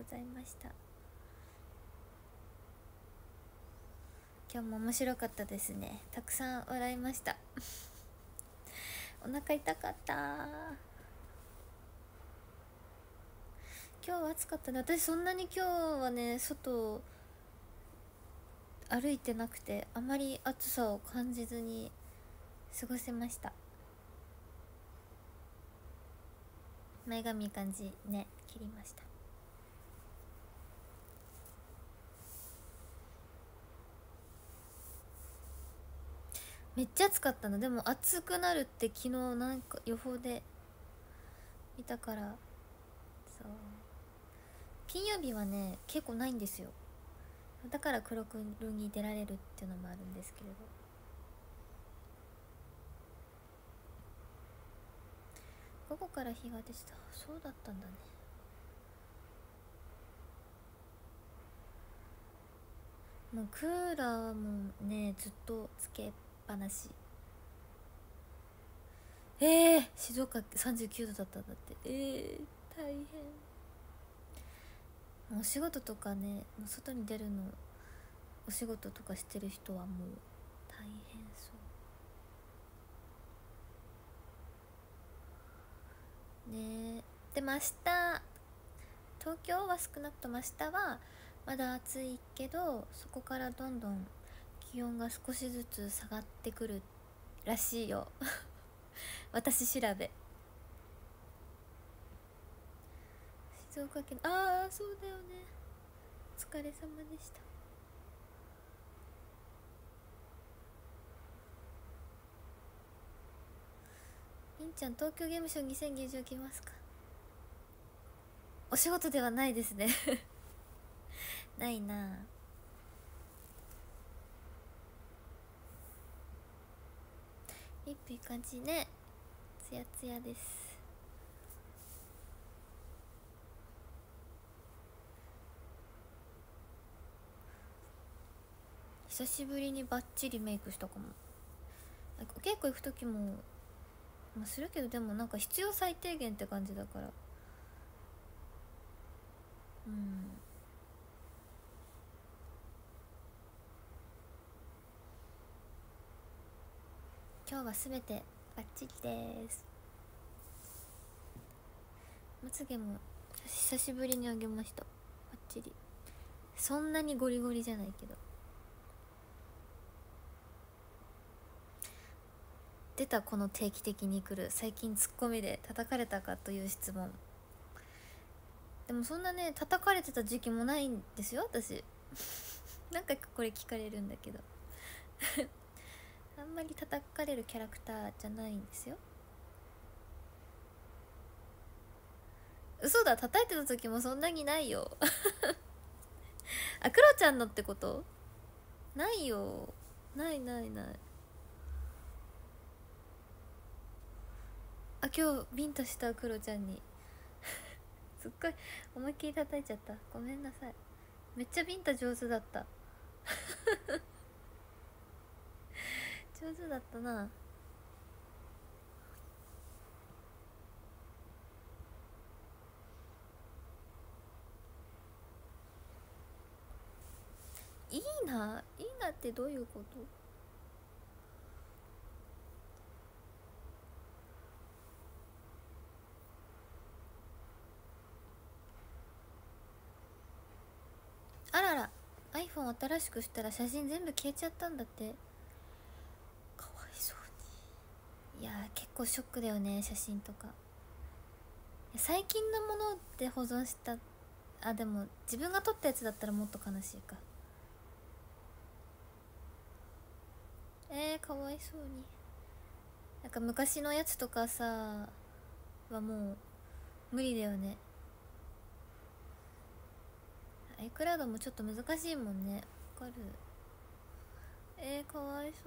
ございました。今日も面白かったですね。たくさん笑いましたお腹痛かった。今日は暑かったね。私そんなに今日はね外歩いてなくて、あまり暑さを感じずに過ごせました。前髪いい感じね、切りました。めっちゃ暑かったの。でも暑くなるって昨日なんか予報で見たから、そう金曜日はね結構ないんですよ。だから黒くに出られるっていうのもあるんですけれど、午後から日が出てた。そうだったんだね。もうクーラーもねずっとつけっぱなし。静岡39度だったんだって。大変。お仕事とかね、外に出るのお仕事とかしてる人はもう大変そうね。でも明日東京は少なくとも明日はまだ暑いけど、そこからどんどん気温が少しずつ下がってくるらしいよ私調べ。静岡県、ああそうだよね。お疲れ様でした。りんちゃん、東京ゲームショウ2020来ますか？お仕事ではないですねないな。リップいい感じね。ツヤツヤです。久しぶりにバッチリメイクしたかも。結構行く時も、するけど、でもなんか必要最低限って感じだから。今日はすべてバッチリです。まつげも久しぶりにあげました。バッチリ。そんなにゴリゴリじゃないけど。出た、この定期的に来る最近ツッコミで叩かれたかという質問。でもそんなね叩かれてた時期もないんですよ私なんかこれ聞かれるんだけどあんまり叩かれるキャラクターじゃないんですよ。嘘だ、叩いてた時もそんなにないよあ、クロちゃんのってこと？ないよ。ないないない。あ、今日ビンタしたクロちゃんにすっごい思いっきり叩いちゃった。ごめんなさい。めっちゃビンタ上手だった上手だったな。いいな、いいなってどういうこと？あらら、 iPhone 新しくしたら写真全部消えちゃったんだって。かわいそうに。いやー結構ショックだよね、写真とか。最近のもので保存した。あ、でも自分が撮ったやつだったらもっと悲しいか。かわいそうに。なんか昔のやつとかさはもう無理だよね。iCloud もちょっと難しいもんね。わかる。かわいそう。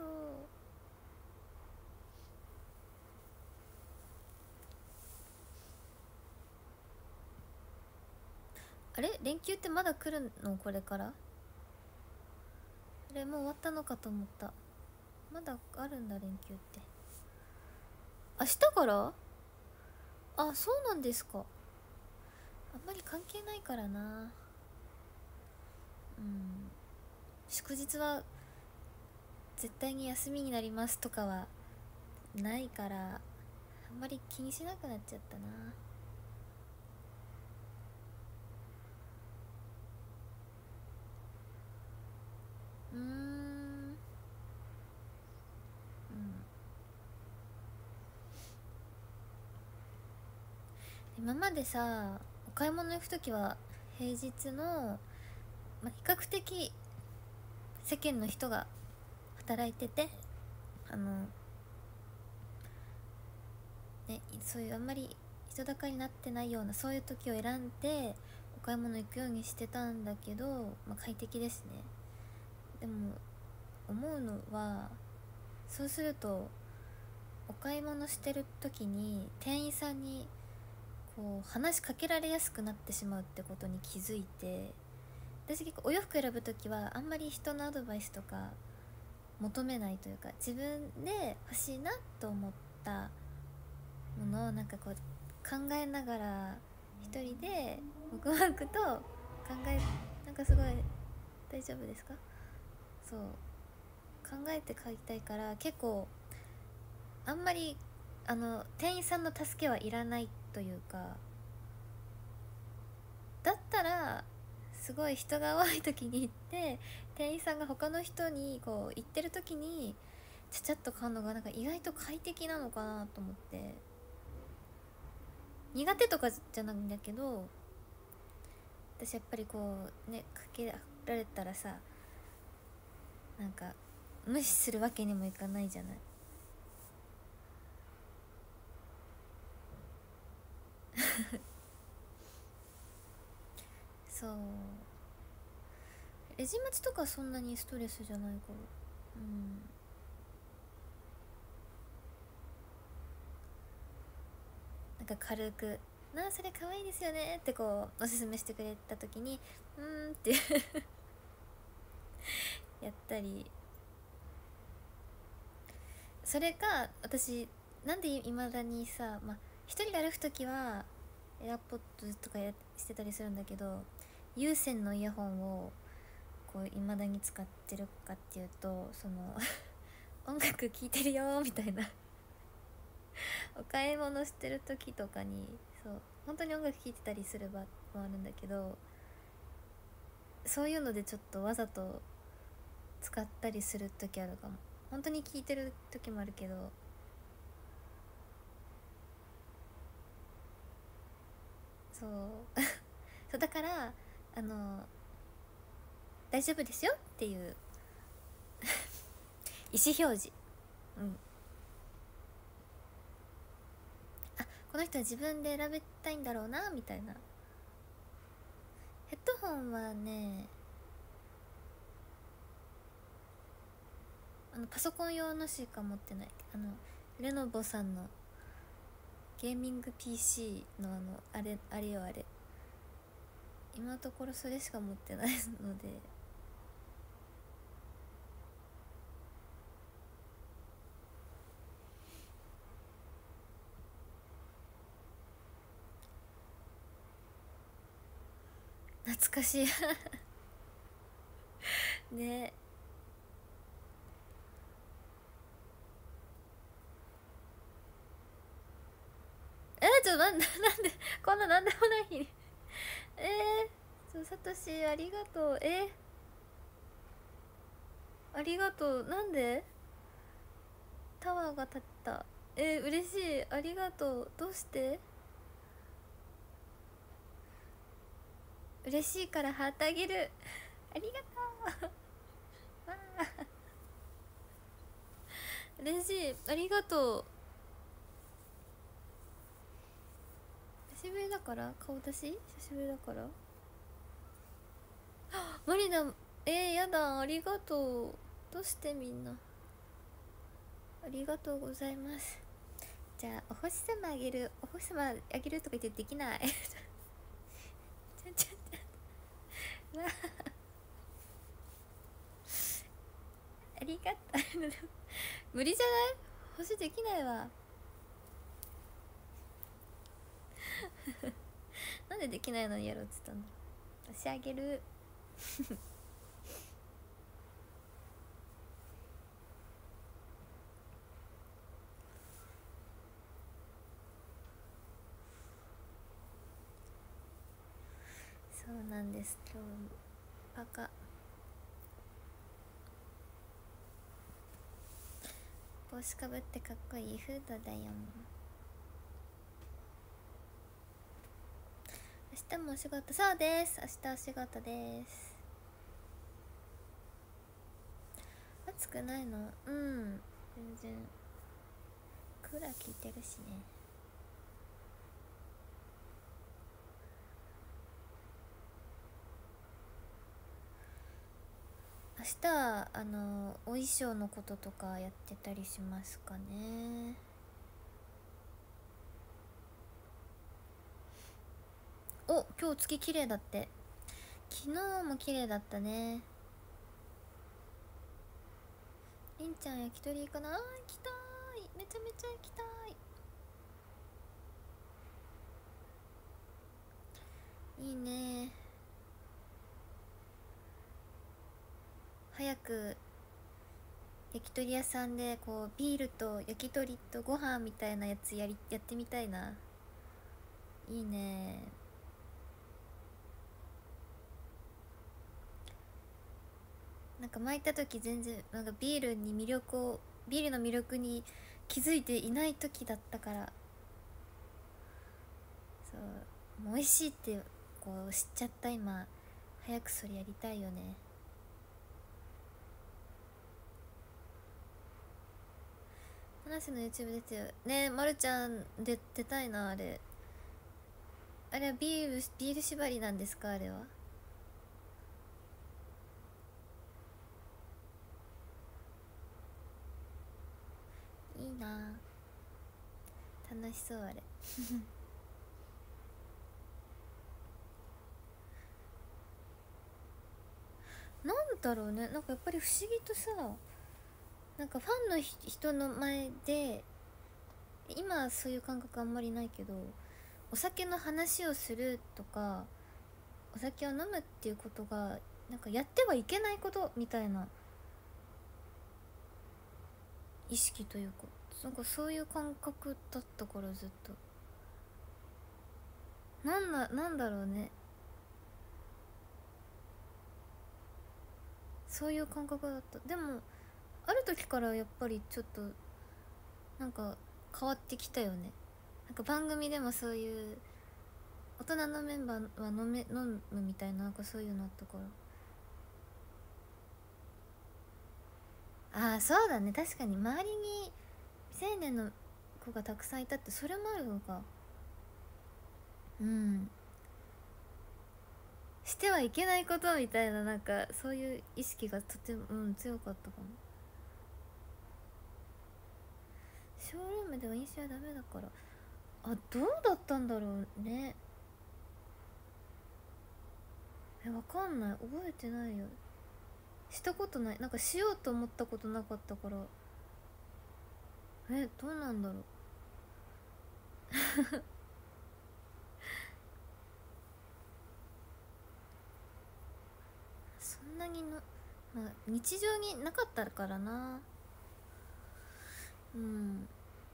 あれ、連休ってまだ来るの？これから？あれもう終わったのかと思った。まだあるんだ連休って。明日から？あ、そうなんですか。 あんまり関係ないからな。祝日は絶対に休みになりますとかはないから、あんまり気にしなくなっちゃったな。今までさ、お買い物行く時は平日の、比較的世間の人が働いてて、そういうあんまり人だかりになってないような、そういう時を選んでお買い物行くようにしてたんだけど、快適ですね。でも思うのは、そうするとお買い物してる時に店員さんにこう話しかけられやすくなってしまうってことに気づいて、私結構お洋服選ぶ時はあんまり人のアドバイスとか求めないというか、自分で欲しいなと思ったものをなんかこう考えながら一人で黙々と考え、なんかすごい大丈夫ですか？そう考えて買いたいから、結構あんまり店員さんの助けはいらないというか、だったらすごい人が多い時に行って、店員さんが他の人にこう言ってる時にちゃちゃっと買うのがなんか意外と快適なのかなと思って。苦手とかじゃないんだけど、私やっぱりこうね、かけられたらさ、なんか無視するわけにもいかないじゃない。そう、レジ待ちとかそんなにストレスじゃないから。なんか軽く「なあそれ可愛いですよね」ってこうおすすめしてくれた時に「ってやったり。それか、私なんでいまだにさ、一人で歩く時はエアポッドとかしてたりするんだけど、有線のイヤホンをこういまだに使ってるかっていうと、その音楽聴いてるよみたいなお買い物してる時とかに、そう本当に音楽聴いてたりする場もあるんだけど、そういうのでちょっとわざと使ったりする時あるかも。本当に聴いてる時もあるけど、そうそうだから大丈夫ですよっていう意思表示。あ、この人は自分で選びたいんだろうなみたいな。ヘッドホンはね、パソコン用のしか持ってない。レノボさんのゲーミング PC のあれよあれ、今のところそれしか持ってないので。懐かしいね。ちょっとなんでこんななんでもない日にサトシありがとう。ありがとう。なんでタワーが立った。嬉しい。ありがとう。どうして？嬉しいからハートあげる。ありがとうわあ嬉しい。ありがとう。久しぶりだから顔出し久しぶりだからマリナ。やだ。ありがとう。どうしてみんな。ありがとうございます。じゃあお星様あげる。お星様あげるとか言ってできないちゃわありがとう無理じゃない？星できないわななんでできないのにやろうって言ったんだ。私あげるそうなんです。今日もバカ帽子かぶってかっこいいフードだよ。明日もお仕事。そうです、明日お仕事です。暑くないの？うん、全然クーラー効いてるしね。明日はお衣装のこととかやってたりしますかね。お、今日月綺麗だって。昨日も綺麗だったね。りんちゃん焼き鳥かな。行きたい、めちゃめちゃ行きたい。いいね。早く焼き鳥屋さんでこうビールと焼き鳥とご飯みたいなやつやってみたいな。いいね。なんか巻いた時全然なんかビールの魅力に気づいていない時だったから、そうもう美味しいってこう知っちゃった今。早くそれやりたいよね。話の YouTube 出てるね。まるちゃんで出たいな。あれはビール縛りなんですか？あれは。いいな、楽しそうあれなんだろうね、なんかやっぱり不思議とさ、なんかファンの人の前で、今そういう感覚あんまりないけど、お酒の話をするとかお酒を飲むっていうことがなんかやってはいけないことみたいな意識というか、なんかそういう感覚だったからずっと。なんだろうね、そういう感覚だった。でもある時からやっぱりちょっとなんか変わってきたよね。なんか番組でもそういう大人のメンバーは飲むみたいな、なんかそういうのあったから。ああそうだね、確かに周りに未成年の子がたくさんいたって、それもあるのか。うん、してはいけないことみたいな、なんかそういう意識がとても、強かったかも。ショールームでは飲酒はダメだから。あ、どうだったんだろうね。わかんない、覚えてないよ。したことない、なんかしようと思ったことなかったから。どうなんだろう。そんなにの、まあ日常になかったからな。うん、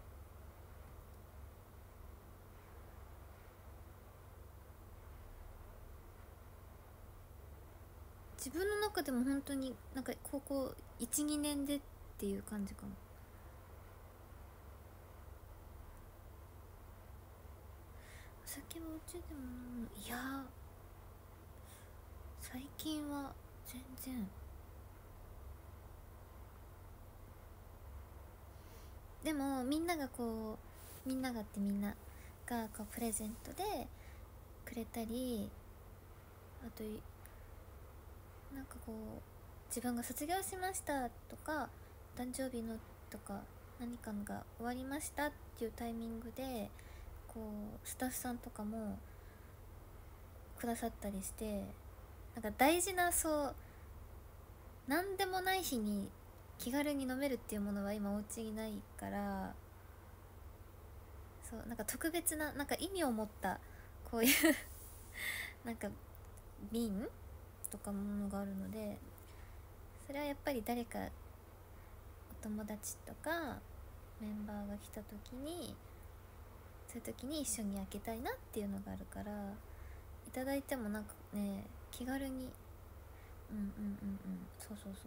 自分の中でも本当になんか高校12年でっていう感じかも。お酒はうちでも飲むの？いや最近は全然。でもみんながってみんながこうプレゼントでくれたり、あとなんかこう自分が卒業しましたとか誕生日のとか何かのが終わりましたっていうタイミングでこうスタッフさんとかもくださったりして、なんか大事な、そうなんでもない日に気軽に飲めるっていうものは今お家にないから、そうなんか特別ななんか意味を持ったこういうなんか瓶とかものがあるので、それはやっぱり誰かお友達とかメンバーが来た時に、そういう時に一緒に開けたいなっていうのがあるから、いただいてもなんかね、気軽に、うんうんうんうん、そうそうそう。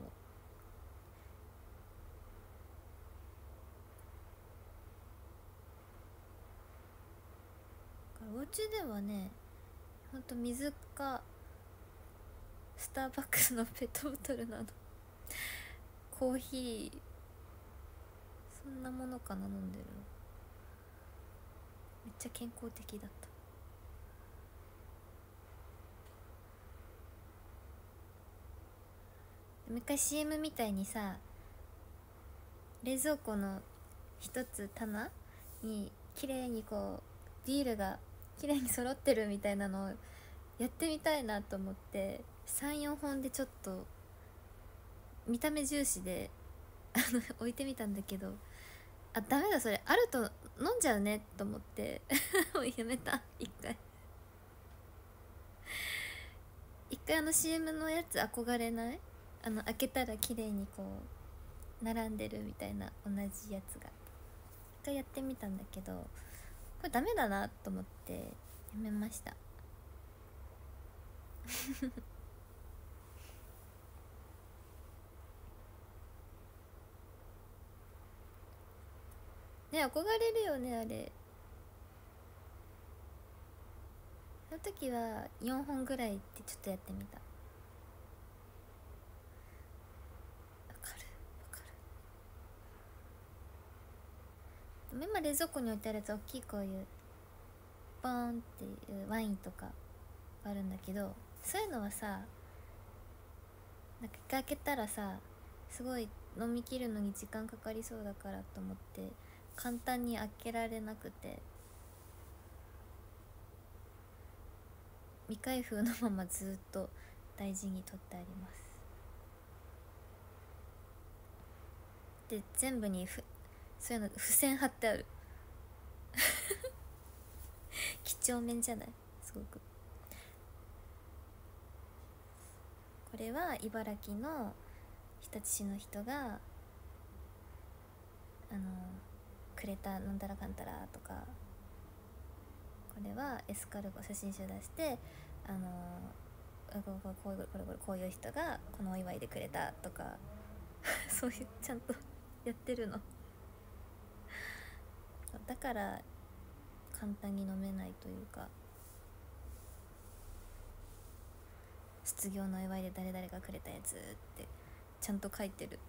お家ではね、ほんと水かスターバックスのペットボトルなのコーヒー、そんなものかな、飲んでるの。めっちゃ健康的だった。昔 CM みたいにさ、冷蔵庫の一つ棚に綺麗にこうビールが綺麗に揃ってるみたいなのをやってみたいなと思って34本でちょっと見た目重視で置いてみたんだけど、あ、ダメだ、それあると飲んじゃうねと思ってもうやめた。一回CM のやつ憧れない？開けたら綺麗にこう並んでるみたいな同じやつが一回やってみたんだけど、これダメだなと思ってやめました。ね、憧れるよねあれ。その時は4本ぐらいってちょっとやってみた。わかるわかる。でも今冷蔵庫に置いてあるやつ、大きいこういうボーンっていうワインとかあるんだけど、そういうのはさ、なんか開けたらさ、すごい飲み切るのに時間かかりそうだからと思って簡単に開けられなくて、未開封のままずっと大事に取ってあります。で全部にそういうの付箋貼ってある。几帳面じゃない？すごく。これは茨城の日立市の人がくれたなんたらかんたらとか、これはエスカルゴ写真集出して、こういう人がこのお祝いでくれたとかそういうちゃんとやってるの。だから簡単に飲めないというか、卒業のお祝いで誰々がくれたやつってちゃんと書いてる。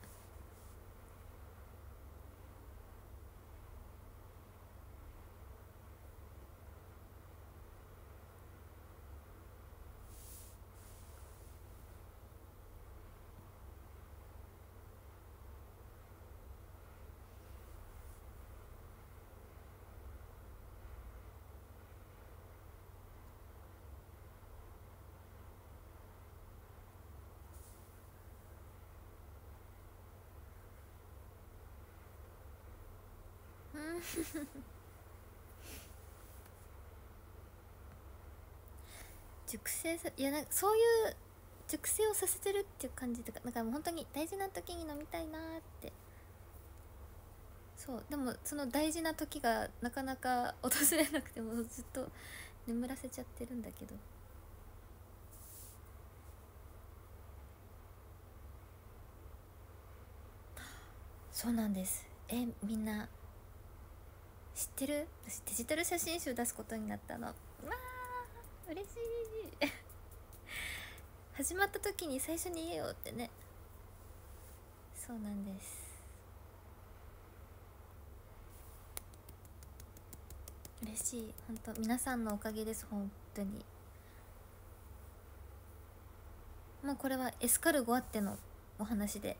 熟成さ、いや、なんかそういう熟成をさせてるっていう感じとか、なんかもう本当に大事な時に飲みたいなって。そう、でもその大事な時がなかなか訪れなくて、もずっと眠らせちゃってるんだけど。そうなんです。みんな知ってる？私デジタル写真集出すことになったの。わー嬉しい。始まった時に最初に言えよってね。そうなんです。嬉しい、本当皆さんのおかげです。本当にもうこれはエスカルゴあってのお話で、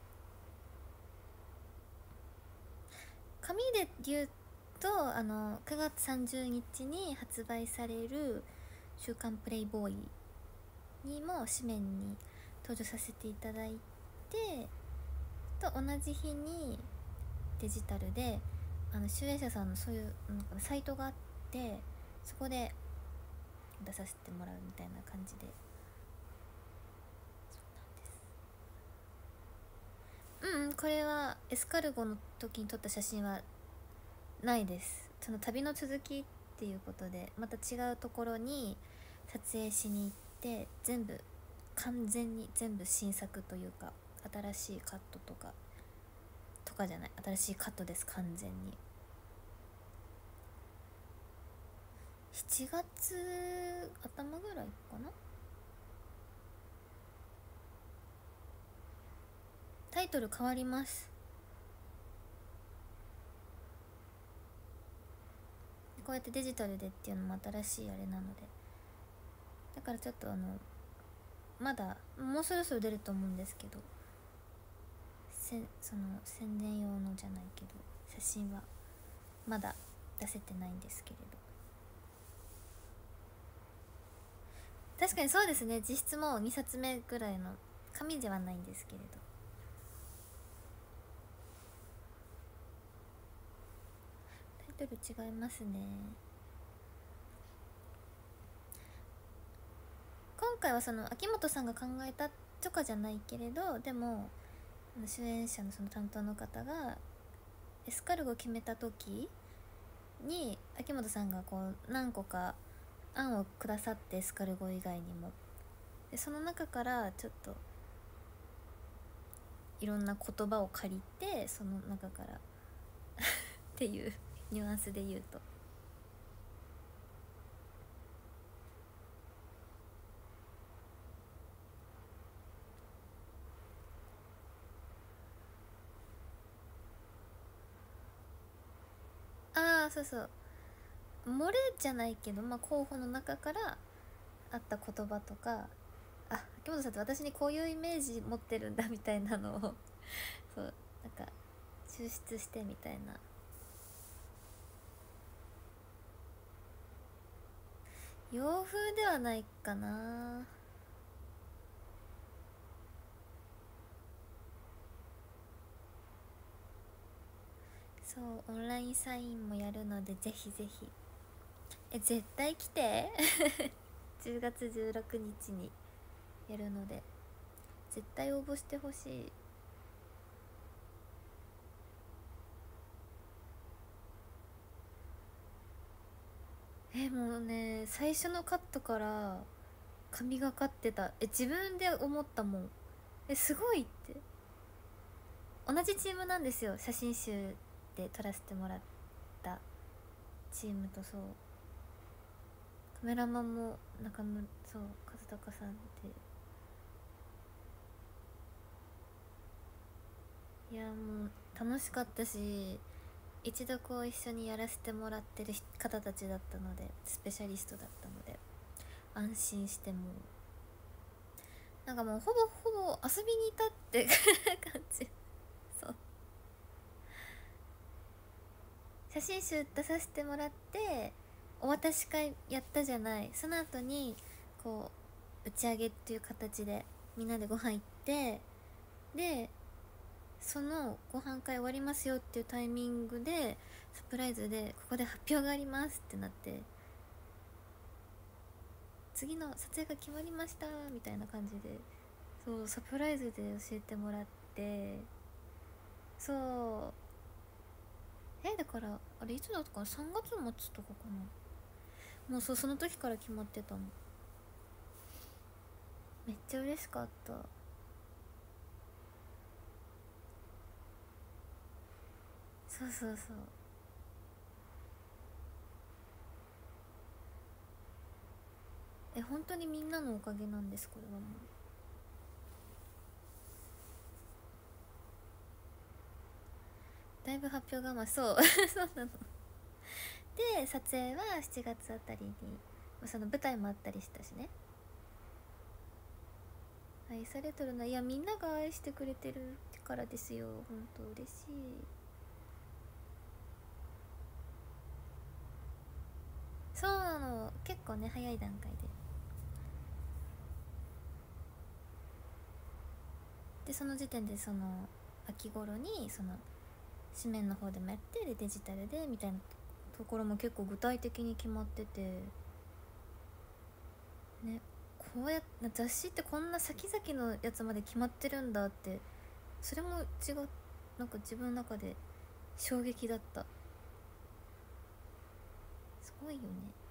紙で言うと9月30日に発売される「週刊プレイボーイ」にも紙面に登場させていただいて、と同じ日にデジタルで集英社さんのそういうなんかサイトがあって、そこで出させてもらうみたいな感じで。これはエスカルゴの時に撮った写真はないです。その旅の続きっていうことでまた違うところに撮影しに行って、完全に全部新作というか新しいカットとかじゃない、新しいカットです。完全に7月頭ぐらいかな。タイトル変わります。こうやってデジタルでっていうのも新しいあれなので、だからちょっとまだもうそろそろ出ると思うんですけど、その宣伝用のじゃないけど写真はまだ出せてないんですけれど、確かにそうですね。実質もう2冊目ぐらいの紙ではないんですけれど、タイトル違いますね。今回はその秋元さんが考えたとかじゃないけれど、でも主演者のその担当の方がエスカルゴを決めた時に秋元さんがこう何個か案をくださって、エスカルゴ以外にも、でその中からちょっといろんな言葉を借りて、その中からっていうニュアンスで言うと、ああそうそう、漏れじゃないけど、候補の中からあった言葉とか、秋元さんって私にこういうイメージ持ってるんだみたいなのをそうなんか抽出してみたいな。洋風ではないかな。そう、オンラインサインもやるのでぜひぜひ。絶対来て10月16日にやるので絶対応募してほしい。もうね、最初のカットから神がかってた。自分で思ったもん。すごいって。同じチームなんですよ、写真集で撮らせてもらったチームと。そう、カメラマンも中村、そう、和孝さんで、いやもう楽しかったし、一度こう一緒にやらせてもらってる方たちだったので、スペシャリストだったので安心して、もうなんかもうほぼ遊びにいたって感じ。そう、写真集出させてもらってお渡し会やったじゃない。その後にこう打ち上げっていう形でみんなでご飯行って、でそのご飯会終わりますよっていうタイミングでサプライズでここで発表がありますってなって、次の撮影が決まりましたみたいな感じで、そうサプライズで教えてもらって、そうだからあれいつだったかな、3月末とかかな。もうその時から決まってたの。めっちゃ嬉しかった。そうそうそう。本当にみんなのおかげなんです、これはもう。だいぶ発表がそうそうなの。で撮影は7月あたりに、その舞台もあったりしたしね。愛されとるな。いや、みんなが愛してくれてるからですよ。本当嬉しい。そうなの、結構ね早い段階でその時点でその秋頃にその紙面の方でもやって、でデジタルでみたいなところも結構具体的に決まってて、 ね、こうやって雑誌ってこんな先々のやつまで決まってるんだって、それも違う、なんか自分の中で衝撃だった。すごいよね。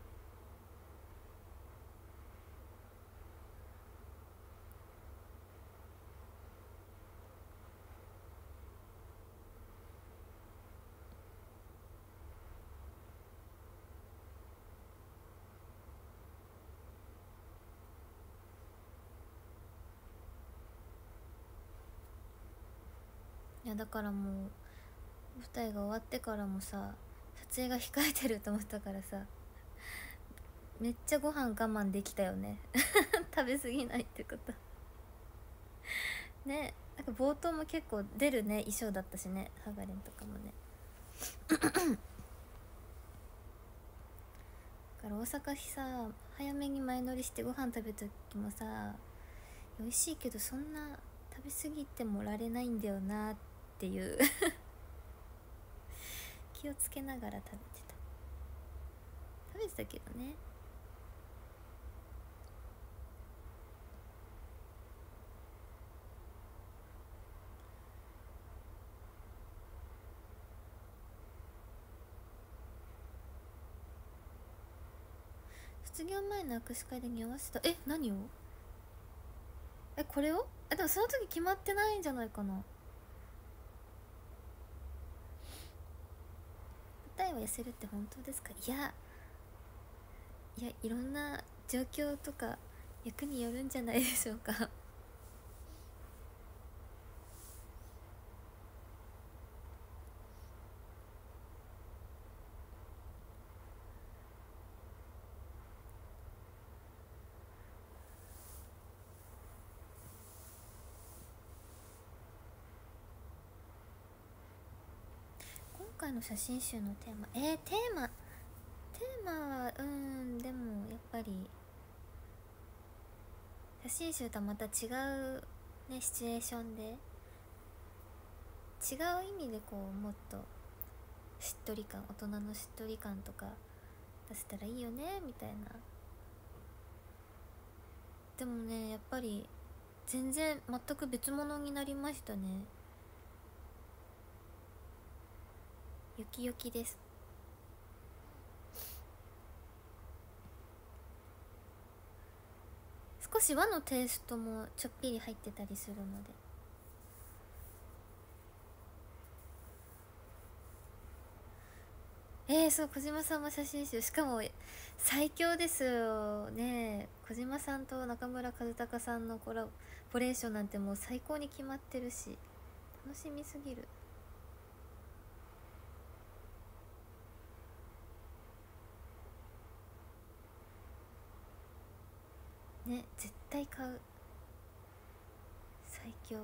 いやだからもう舞台が終わってからもさ、撮影が控えてると思ったからさ、めっちゃご飯我慢できたよね。食べ過ぎないってことね。なんか冒頭も結構出るね衣装だったしね、ハガレンとかもね。だから大阪市さ、早めに前乗りしてご飯食べた時もさ、美味しいけどそんな食べ過ぎてもられないんだよなっていう気をつけながら食べてたけどね。卒業前の握手会で匂わせた。何を？これを？でもその時決まってないんじゃないかな。舞台は痩せるって本当ですか？いやいろんな状況とか役によるんじゃないでしょうか。今回の写真集のテーマ、テーマはでもやっぱり写真集とはまた違うねシチュエーションで、違う意味でこうもっとしっとり感、大人のしっとり感とか出せたらいいよねみたいな。でもねやっぱり全然全く別物になりましたね。よきよきです。少し和のテイストもちょっぴり入ってたりするので、そう、小島さんも写真集、しかも最強ですよね。小島さんと中村和孝さんのコラボレーションなんてもう最高に決まってるし、楽しみすぎるね。絶対買う。最強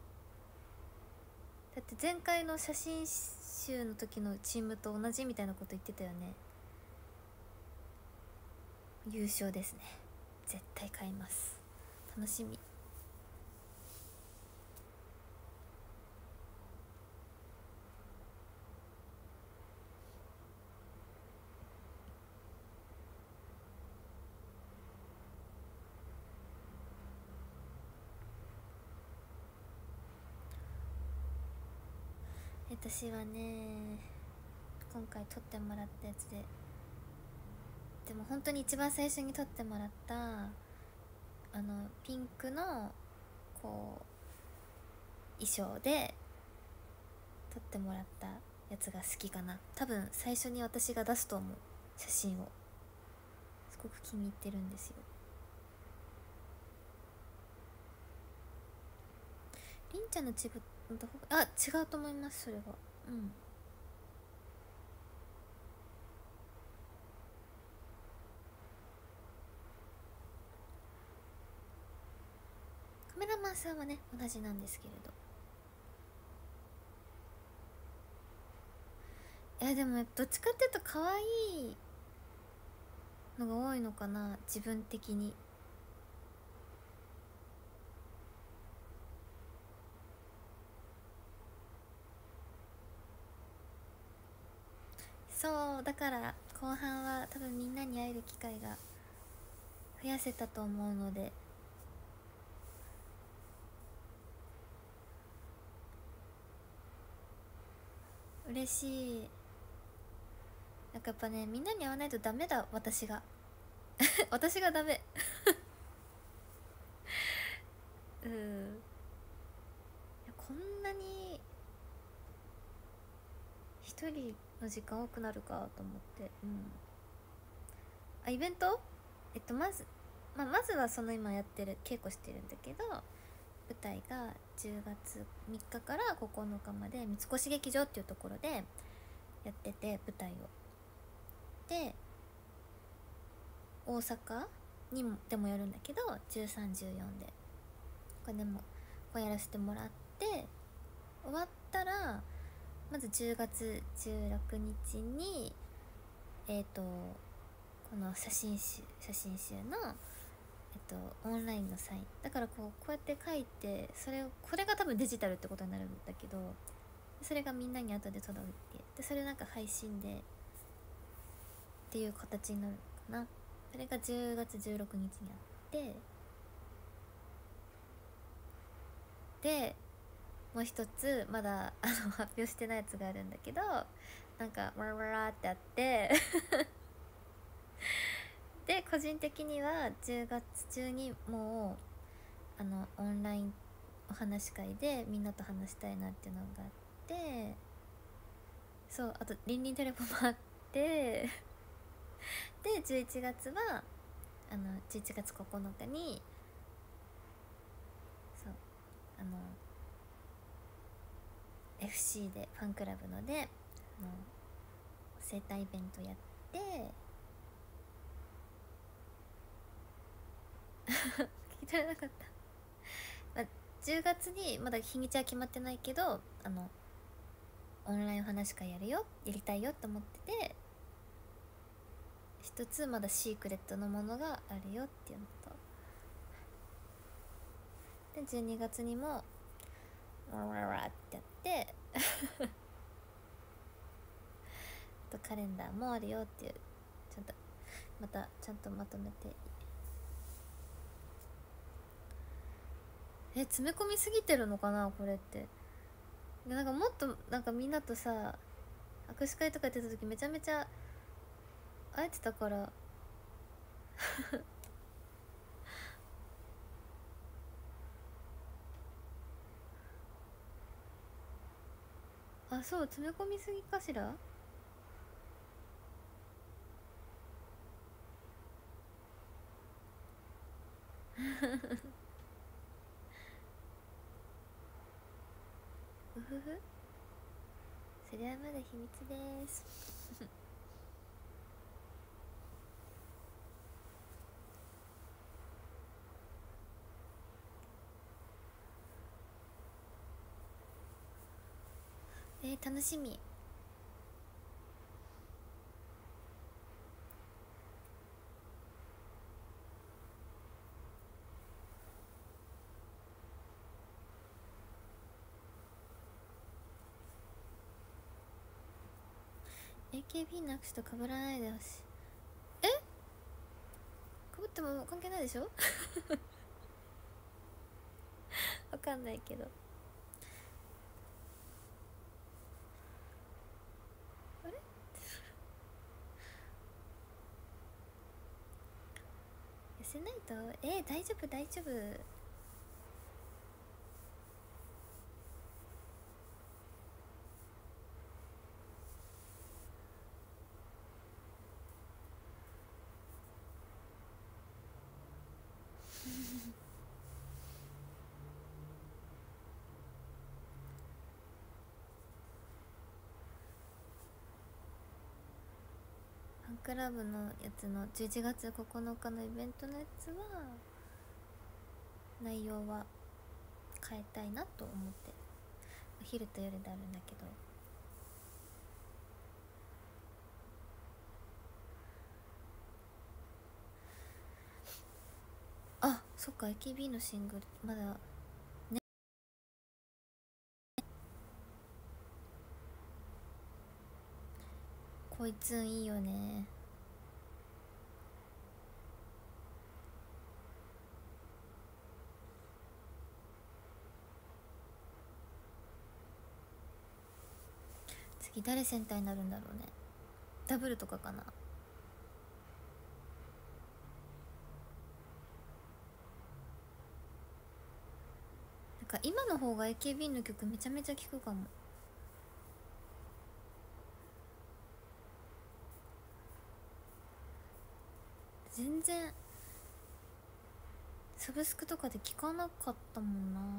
だって。前回の写真集の時のチームと同じみたいなこと言ってたよね。優勝ですね。絶対買います。楽しみ。私はね今回撮ってもらったやつでも本当に一番最初に撮ってもらったピンクのこう衣装で撮ってもらったやつが好きかな。多分最初に私が出すと思う写真を。すごく気に入ってるんですよ。りんちゃんのチブの方が違うと思います。それはカメラマンさんはね同じなんですけれど、でもどっちかっていうと可愛いのが多いのかな、自分的に。そうだから後半は多分みんなに会える機会が増やせたと思うので、嬉しい。なんかやっぱね、みんなに会わないとダメだ、私が私がダメうん、いやこんなに一人の時間多くなるかと思って。うん。あ、イベント、まず、まずはその今やってる稽古してるんだけど、舞台が10月3日から9日まで三越劇場っていうところでやってて、舞台を。で大阪にもでもやるんだけど、1314でこれでもこうやらせてもらって、終わったらまず10月16日にこの写真集のオンラインのサインだから、こうやって書いて、これが多分デジタルってことになるんだけど、それがみんなに後で届いて、でそれなんか配信でっていう形になるのかな。それが10月16日にあって、でもう一つまだ発表してないやつがあるんだけど、なんかワラワラってあってで個人的には10月中にもうオンラインお話し会でみんなと話したいなっていうのがあって、そう、あとリンリンテレポもあってで11月は11月9日に、そう、FC でファンクラブので生誕イベントやって、聞いてなかった、10月にまだ日にちは決まってないけど、オンラインお話会やりたいよって思ってて、一つまだシークレットのものがあるよっていうのと、で12月にもワラワラってやってとカレンダーもあるよっていう、ちゃんとまたちゃんとまとめて。詰め込みすぎてるのかなこれって。なんかもっとなんかみんなとさ握手会とかやってた時めちゃめちゃ会えてたからあ、そう、詰め込みすぎかしらうふふ、それはまだ秘密です楽しみ。AKB の握手と被らないでほしい。え、被っても関係ないでしょわかんないけど。あれ、痩せないと。大丈夫大丈夫。ファンクラブのやつの11月9日のイベントのやつは内容は変えたいなと思って、お昼と夜であるんだけど。あ、そっか、 AKB のシングルまだね。こいつんいいよね。 次誰センターになるんだろうね。ダブルとかかな。なんか今の方が AKB の曲めちゃめちゃ聴くかも。全然サブスクとかで聴かなかったもんな。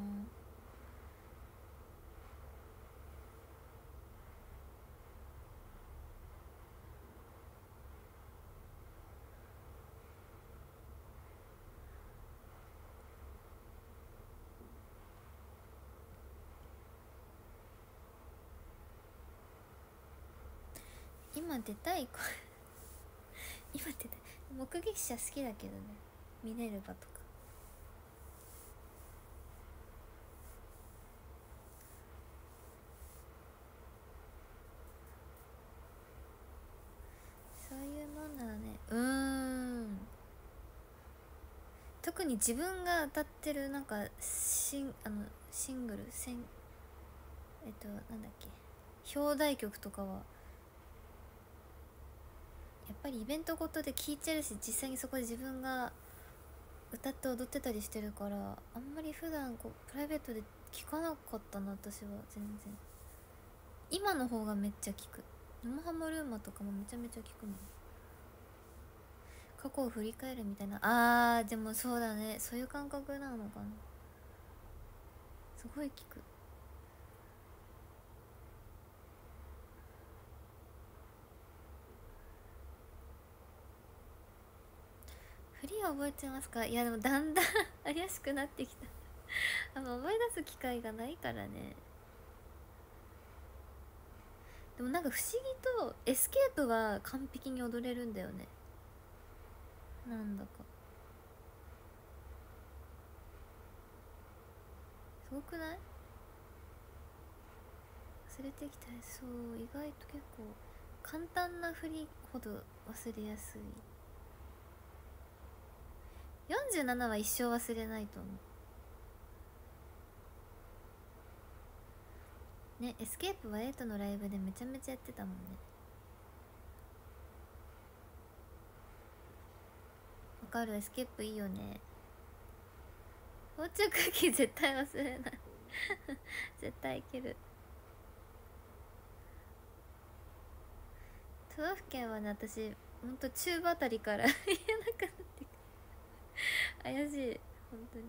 今出たい声今出たい。目撃者好きだけどね、ミネルヴァとか。そういうもんならね。特に自分が歌ってるなんかシングルなんだっけ、表題曲とかはやっぱりイベントごとで聴いちゃうし、実際にそこで自分が歌って踊ってたりしてるから、あんまり普段こうプライベートで聴かなかったな、私は全然。今の方がめっちゃ聴く。生ハムルーマとかもめちゃめちゃ聴くもん。過去を振り返るみたいな。でもそうだね、そういう感覚なのかな。すごい聴く。振りは覚えてますか？いやでもだんだん怪しくなってきた思い出す機会がないからね。でもなんか不思議とエスケープは完璧に踊れるんだよね。なんだかすごくない？忘れてきた。そう、意外と結構簡単な振りほど忘れやすい。47は一生忘れないと思うね。エスケープはエイトのライブでめちゃめちゃやってたもんね。わかる、エスケープいいよね。フォーチュンクッキー絶対忘れない絶対いける。都道府県はね、私ほんと中部あたりから言えなくなってく怪しい本当に。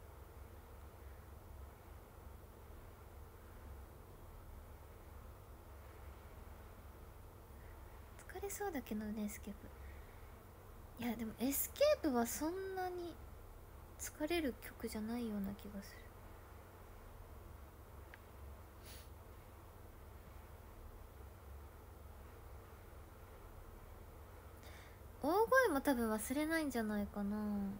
疲れそうだけどね、エスケープ。いやでもエスケープはそんなに疲れる曲じゃないような気がする。大声も多分忘れないんじゃないかな。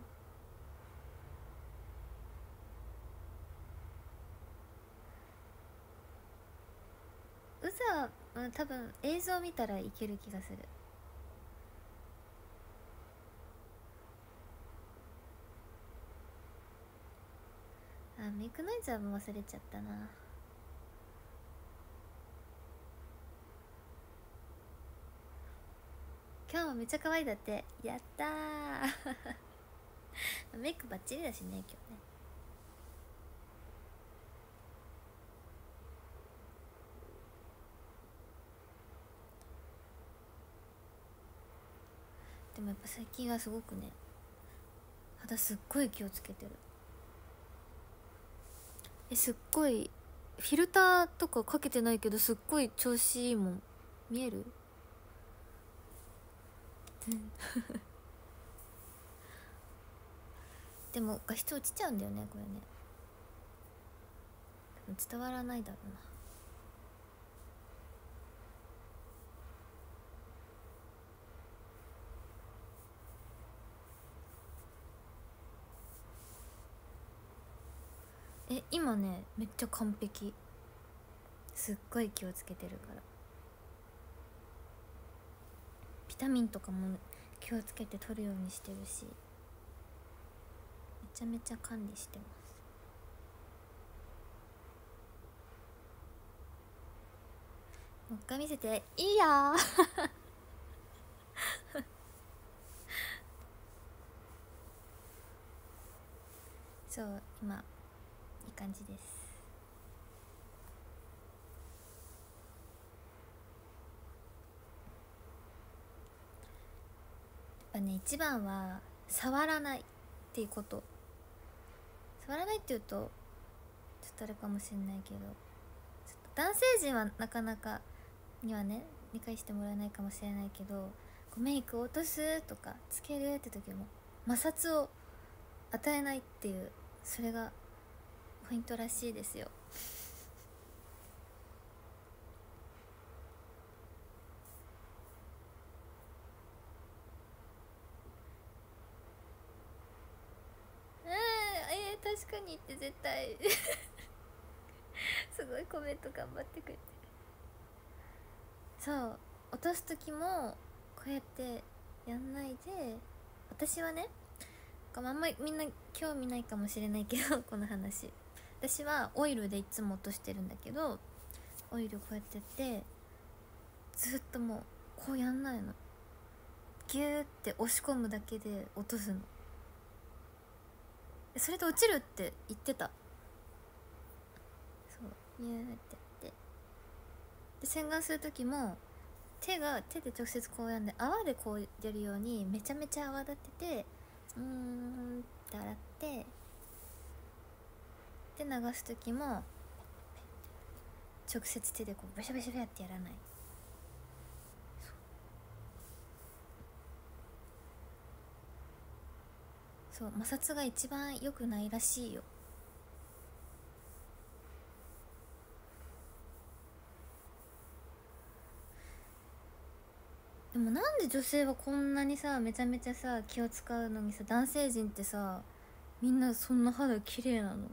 うざは、多分映像見たらいける気がする。メイクノイズはもう忘れちゃったな。今日もめっちゃ可愛いだって。やったーメイクバッチリだしね、今日ね。でもやっぱ最近はすごくね、肌すっごい気をつけてる。すっごいフィルターとかかけてないけどすっごい調子いいもん。見えるでも画質落ちちゃうんだよね、これね。多分伝わらないだろうな。今ねめっちゃ完璧。すっごい気をつけてるから。ビタミンとかも気をつけて取るようにしてるし、めちゃめちゃ管理してます。 もう一回見せていいやそう今いい感じです。やっぱね一番は触らないっていうこと。触らないっていうとちょっとあれかもしれないけど、ちょっと男性陣はなかなかにはね理解してもらえないかもしれないけど、こうメイクを落とすとかつけるって時も摩擦を与えないっていう、それがポイントらしいですよ。確かにって絶対すごいコメント頑張ってくれてる。そう落とす時もこうやってやんないで、私はねあんまりみんな興味ないかもしれないけどこの話、私はオイルでいつも落としてるんだけど、オイルこうやってやってずっともうこうやんないの、ギューって押し込むだけで落とすの。それで落ちるって言ってた。そうギューってやってで洗顔する時も手で直接こうやんで泡でこうやるようにめちゃめちゃ泡立ててって洗ってで流す時も直接手でこうベシャベシャベシャってやらない。そう摩擦が一番良くないらしいよ。でもなんで女性はこんなにさめちゃめちゃさ気を使うのにさ、男性陣ってさみんなそんな肌綺麗なの？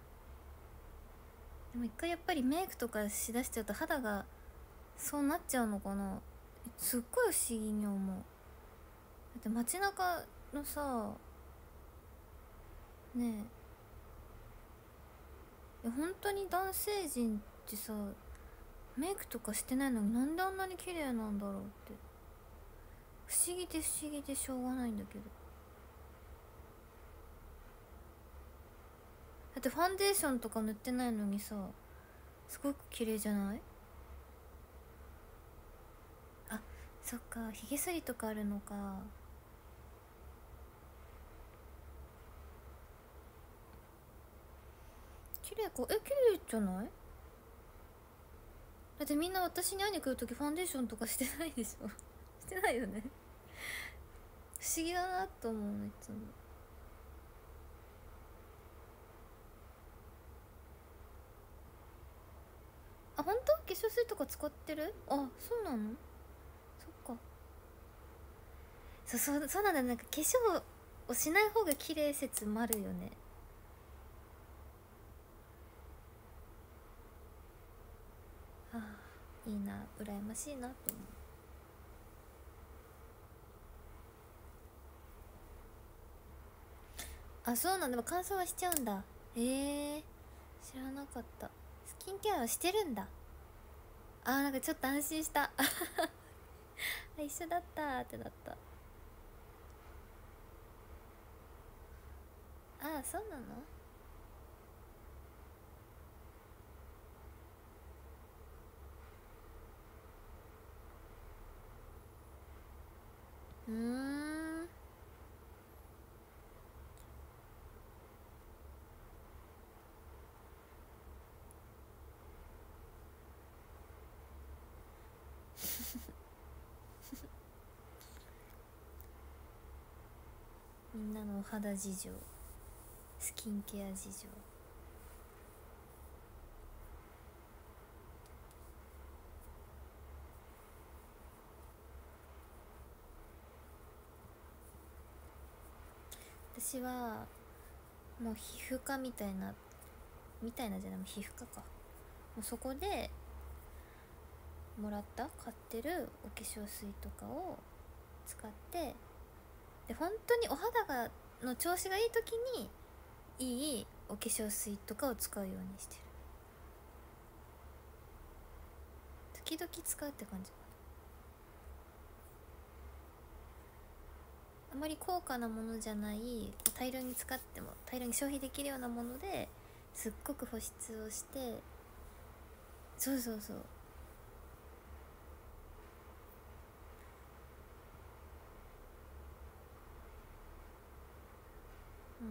でも一回やっぱりメイクとかしだしちゃうと肌がそうなっちゃうのかな。すっごい不思議に思う。だって街中のさねえ、本当に男性陣ってさメイクとかしてないのになんであんなに綺麗なんだろうって不思議で不思議でしょうがないんだけど。だってファンデーションとか塗ってないのにさすごく綺麗じゃない？あ、そっか、ひげ剃りとかあるのか。綺麗か、綺麗じゃない？だってみんな私に会いに来るときファンデーションとかしてないでしょしてないよね不思議だなと思うのいつも。あ、本当？化粧水とか使ってる？あ、そうなの？そっか。そうなんだ、なんか化粧をしない方が綺麗説もあるよね。はあ、いいな、羨ましいなと思う。あ、そうなんだ、でも乾燥はしちゃうんだ。知らなかった。スキンケアはしてるんだ。なんかちょっと安心した一緒だったーってなった。そうなの？うーんみんなのお肌事情、スキンケア事情。私はもう皮膚科みたいなじゃない、皮膚科か。もうそこで買ってるお化粧水とかを使って、で本当にお肌の調子がいい時にいいお化粧水とかを使うようにしてる。 時々使うって感じかな。あまり高価なものじゃない、大量に使っても大量に消費できるようなものですっごく保湿をして、そうそうそう、うん。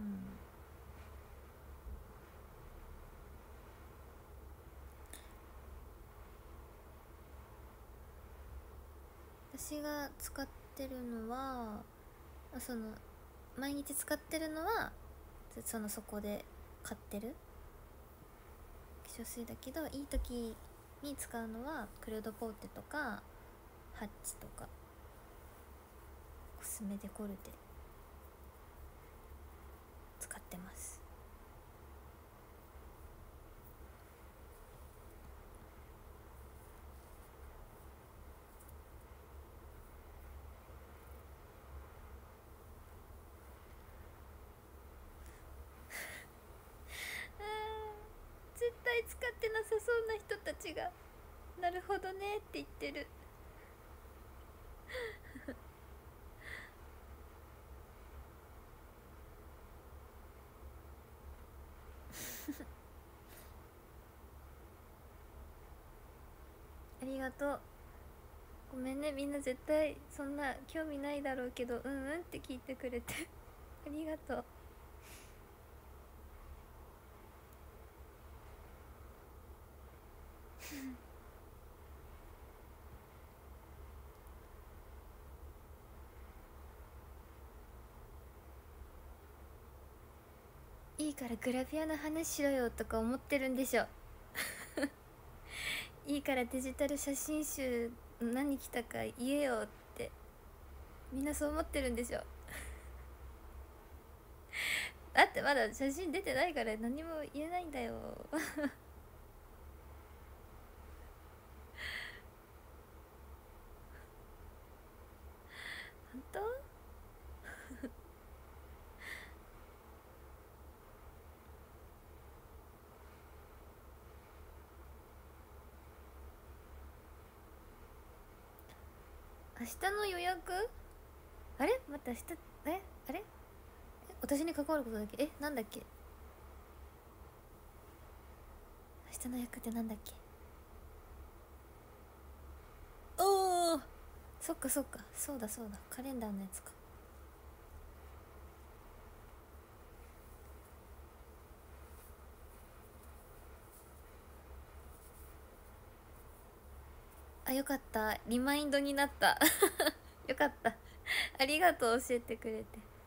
私が使ってるのは、その毎日使ってるのはそこで買ってる化粧水だけど、いい時に使うのはクルードポーテとかハッチとかコスメデコルテ使ってます。絶対使ってなさそうな人たちがなるほどねって言ってる。ありがとう。ごめんね、みんな絶対そんな興味ないだろうけど、うんうんって聞いてくれてありがとう。いいからグラビアの話しろよとか思ってるんでしょ。いいからデジタル写真集何来たか言えよって、みんなそう思ってるんでしょ。だってまだ写真出てないから何も言えないんだよ。本当？明日の予約？あれ待って、明日、あれ私に関わることだっけ？なんだっけ？明日の予約ってなんだっけ？おお、そっかそっか、そうだそうだ、カレンダーのやつか。あ、よかった、リマインドになったよかった、ありがとう、教えてくれて。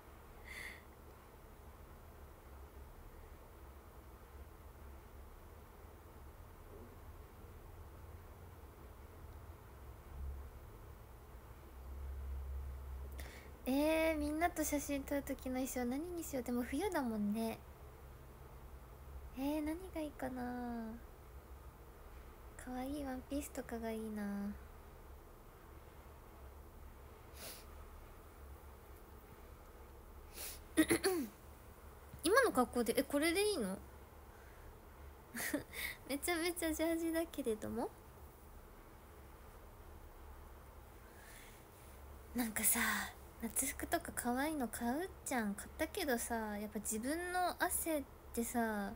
みんなと写真撮る時の衣装何にしよう。でも冬だもんね。何がいいかな。かわいいワンピースとかがいいな。今の格好でこれでいいの？めちゃめちゃジャージだけれども、なんかさ、夏服とか可愛いの買うじゃん。買ったけどさ、やっぱ自分の汗ってさ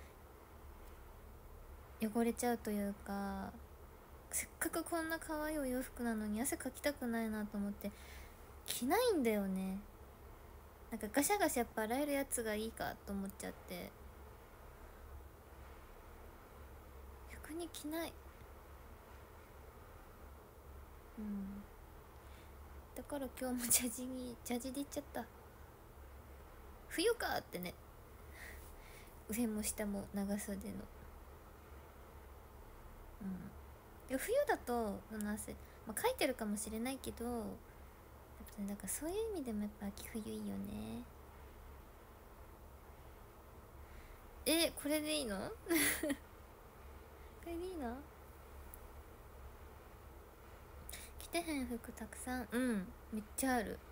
汚れちゃうというか、せっかくこんな可愛いお洋服なのに汗かきたくないなと思って着ないんだよね。なんかガシャガシャやっぱ洗えるやつがいいかと思っちゃって、逆に着ない。うん、だから今日もジャージで行っちゃった。冬かってね、上も下も長袖の。うん、いや冬だとその汗、かいてるかもしれないけど、やっぱね、だからそういう意味でもやっぱ秋冬いいよね。これでいいの？これでいいの？着てへん服たくさん、うん、めっちゃある。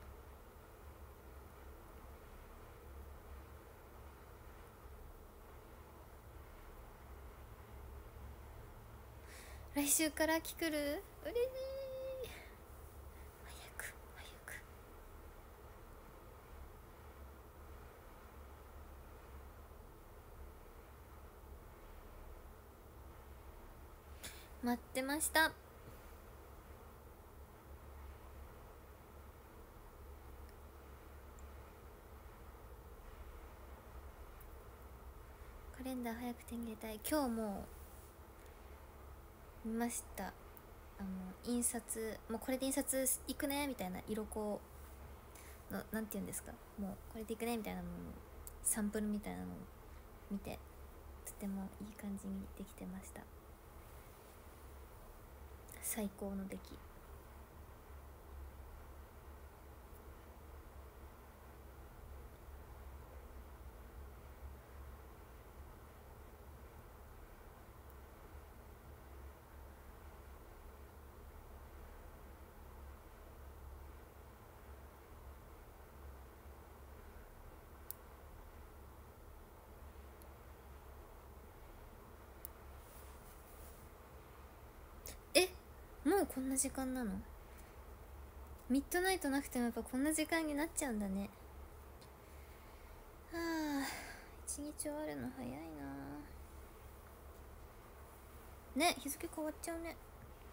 来週から秋来る、嬉しい。早く早く。待ってました。カレンダー早く手に入れたい。今日も見ました。印刷、もうこれで印刷いくねみたいな、色このなんていうんですか、もうこれでいくねみたいなのサンプルみたいなのを見て、とてもいい感じにできてました。最高の出来。え、もうこんな時間なの？ミッドナイトなくてもやっぱこんな時間になっちゃうんだね。はあ、一日終わるの早いな。ね、日付変わっちゃうね。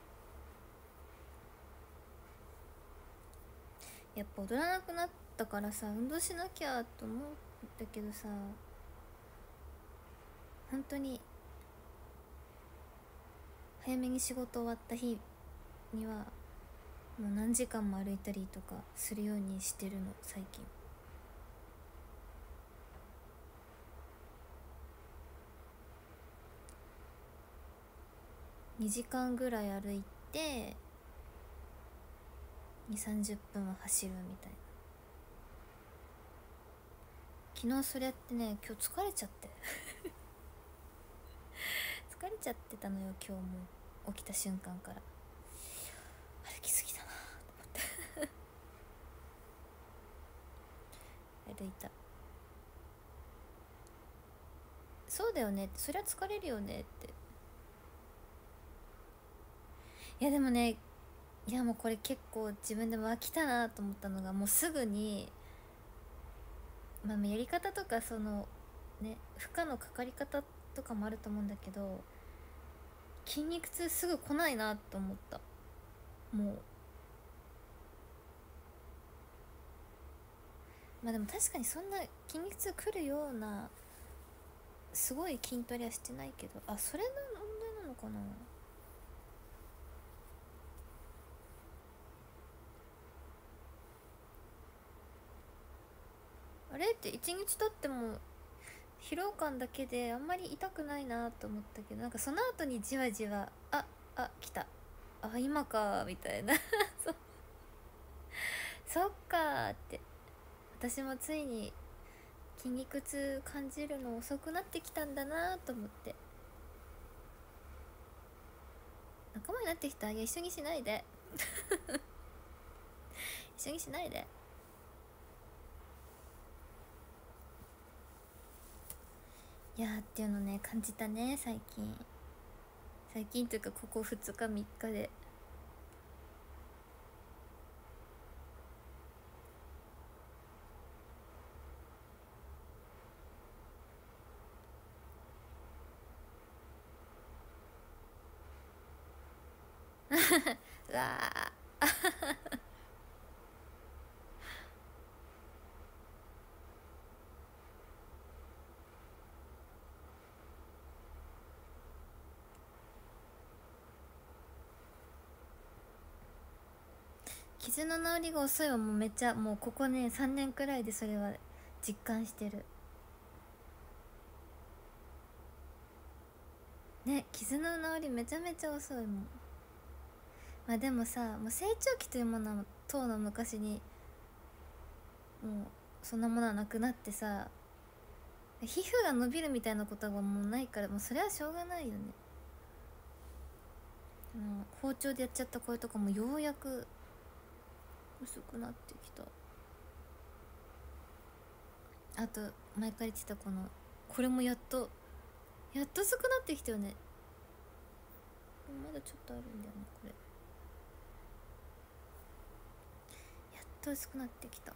やっぱ踊らなくなったからさ、運動しなきゃと思うんだけどさ、本当に早めに仕事終わった日にはもう何時間も歩いたりとかするようにしてるの最近。2時間ぐらい歩いて2、30分は走るみたいな。昨日それやってね、今日疲れちゃって疲れちゃってたのよ今日も。起きた瞬間から歩きすぎだなと思って歩いた。そうだよねって、そりゃ疲れるよねって。いやでもね、いやもうこれ結構自分でも飽きたなと思ったのが、もうすぐに、まあ、やり方とかそのね、負荷のかかり方とかもあると思うんだけど、筋肉痛すぐ来ないなと思った。もうまあでも確かにそんな筋肉痛くるようなすごい筋トレはしてないけど、あ、それの問題なのかな。あれって一日経っても疲労感だけであんまり痛くないなと思ったけど、なんかその後にじわじわ、来た、あ、今かみたいなそそっかーって、私もついに筋肉痛感じるの遅くなってきたんだなと思って。仲間になってきた。いや、一緒にしないで一緒にしないで。いやーっていうのね、感じたね最近。最近というかここ2日3日でうわー、傷の治りが遅いはもうめっちゃ、もうここね3年くらいでそれは実感してるね。傷の治りめちゃめちゃ遅いもん。まあでもさ、もう成長期というものはとうの昔にもうそんなものはなくなってさ、皮膚が伸びるみたいなことがもうないから、もうそれはしょうがないよね。包丁でやっちゃった声とかもようやく薄くなってきた。あと前から言ってたこれもやっと薄くなってきたよね。 まだちょっとあるんだよねこれ。やっと薄くなってきた。あ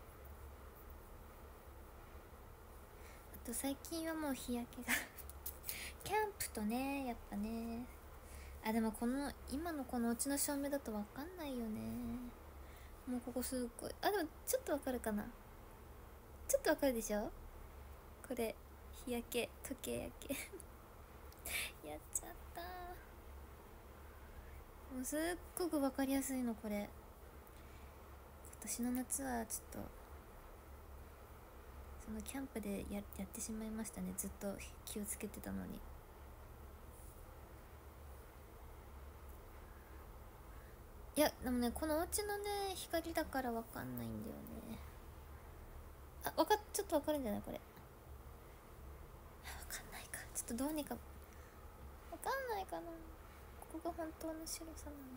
と最近はもう日焼けがキャンプとね、やっぱね。あ、でもこの今のこのうちの照明だと分かんないよね。もうここすっごい、あ、でもちょっと分かるかな。ちょっと分かるでしょこれ。日焼け、時計焼けやっちゃった。もうすっごく分かりやすいのこれ。今年の夏はちょっとそのキャンプでやってしまいましたね。ずっと気をつけてたのに。いやでもね、このお家のね光だから分かんないんだよね。あ、ちょっと分かるんじゃないこれ。分かんないか、ちょっとどうにか。分かんないかな。ここが本当の白さなの。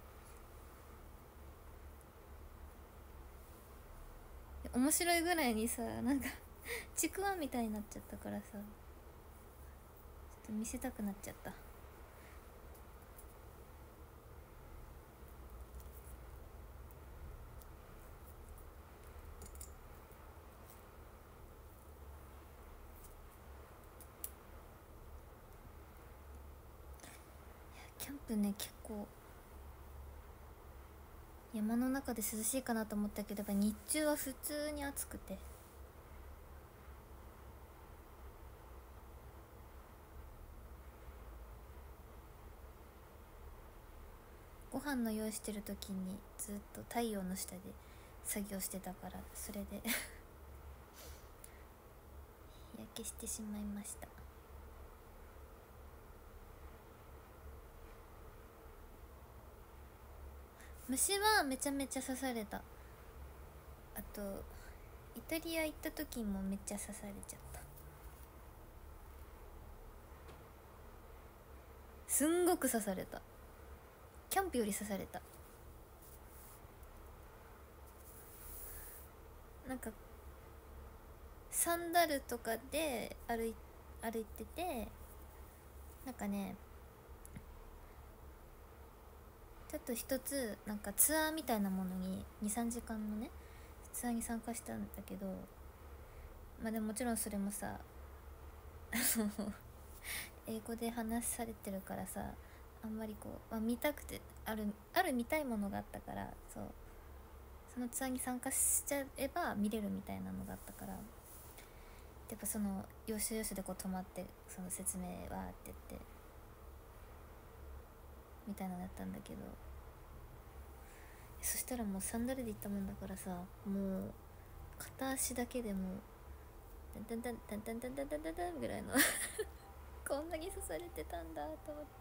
面白いぐらいにさ、なんかちくわみたいになっちゃったからさ、ちょっと見せたくなっちゃった。キャンプね、結構山の中で涼しいかなと思ったけど、やっぱ日中は普通に暑くて。ご飯の用意してる時にずっと太陽の下で作業してたから、それで日焼けしてしまいました。虫はめちゃめちゃ刺された。あとイタリア行った時もめっちゃ刺されちゃった。すんごく刺された。キャンプより刺された。なんかサンダルとかで歩いてて、なんかね、ちょっと一つなんかツアーみたいなものに23時間のねツアーに参加したんだけど、まあでももちろんそれもさ英語で話されてるからさ、あんまりこう、まあ、見たくてある見たいものがあったから、そう、そのツアーに参加しちゃえば見れるみたいなのがあったから、やっぱその要所要所でこう止まってその説明わーって言ってみたいなのだったんだけど、そしたらもうサンダルで行ったもんだからさ、もう片足だけでもうタンタンタンタンタンタンタンタンタンぐらいのこんなに刺されてたんだと思って。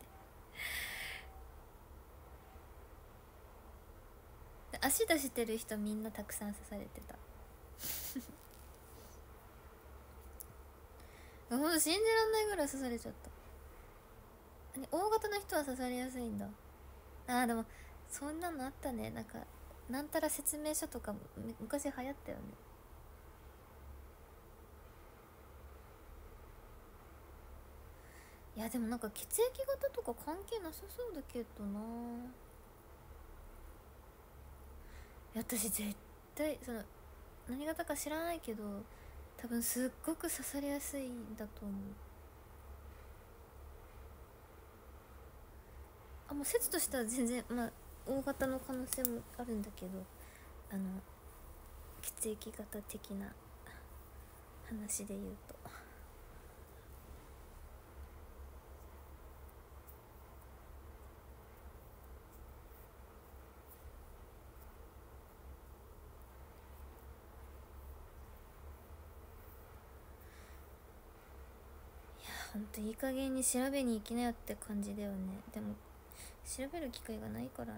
足出してる人みんなたくさん刺されてたほんと信じらんないぐらい刺されちゃった。大型の人は刺されやすいんだ。あーでもそんなのあったね。なんかなんたら説明書とか昔流行ったよね。いやでもなんか血液型とか関係なさそうだけどな。私絶対その何型か知らないけど、多分すっごく刺されやすいんだと思う。あ、もう説としては全然まあ大型の可能性もあるんだけど、あの血液型的な話で言うと。ほんといい加減に調べに行きなよって感じだよね。でも調べる機会がないからな。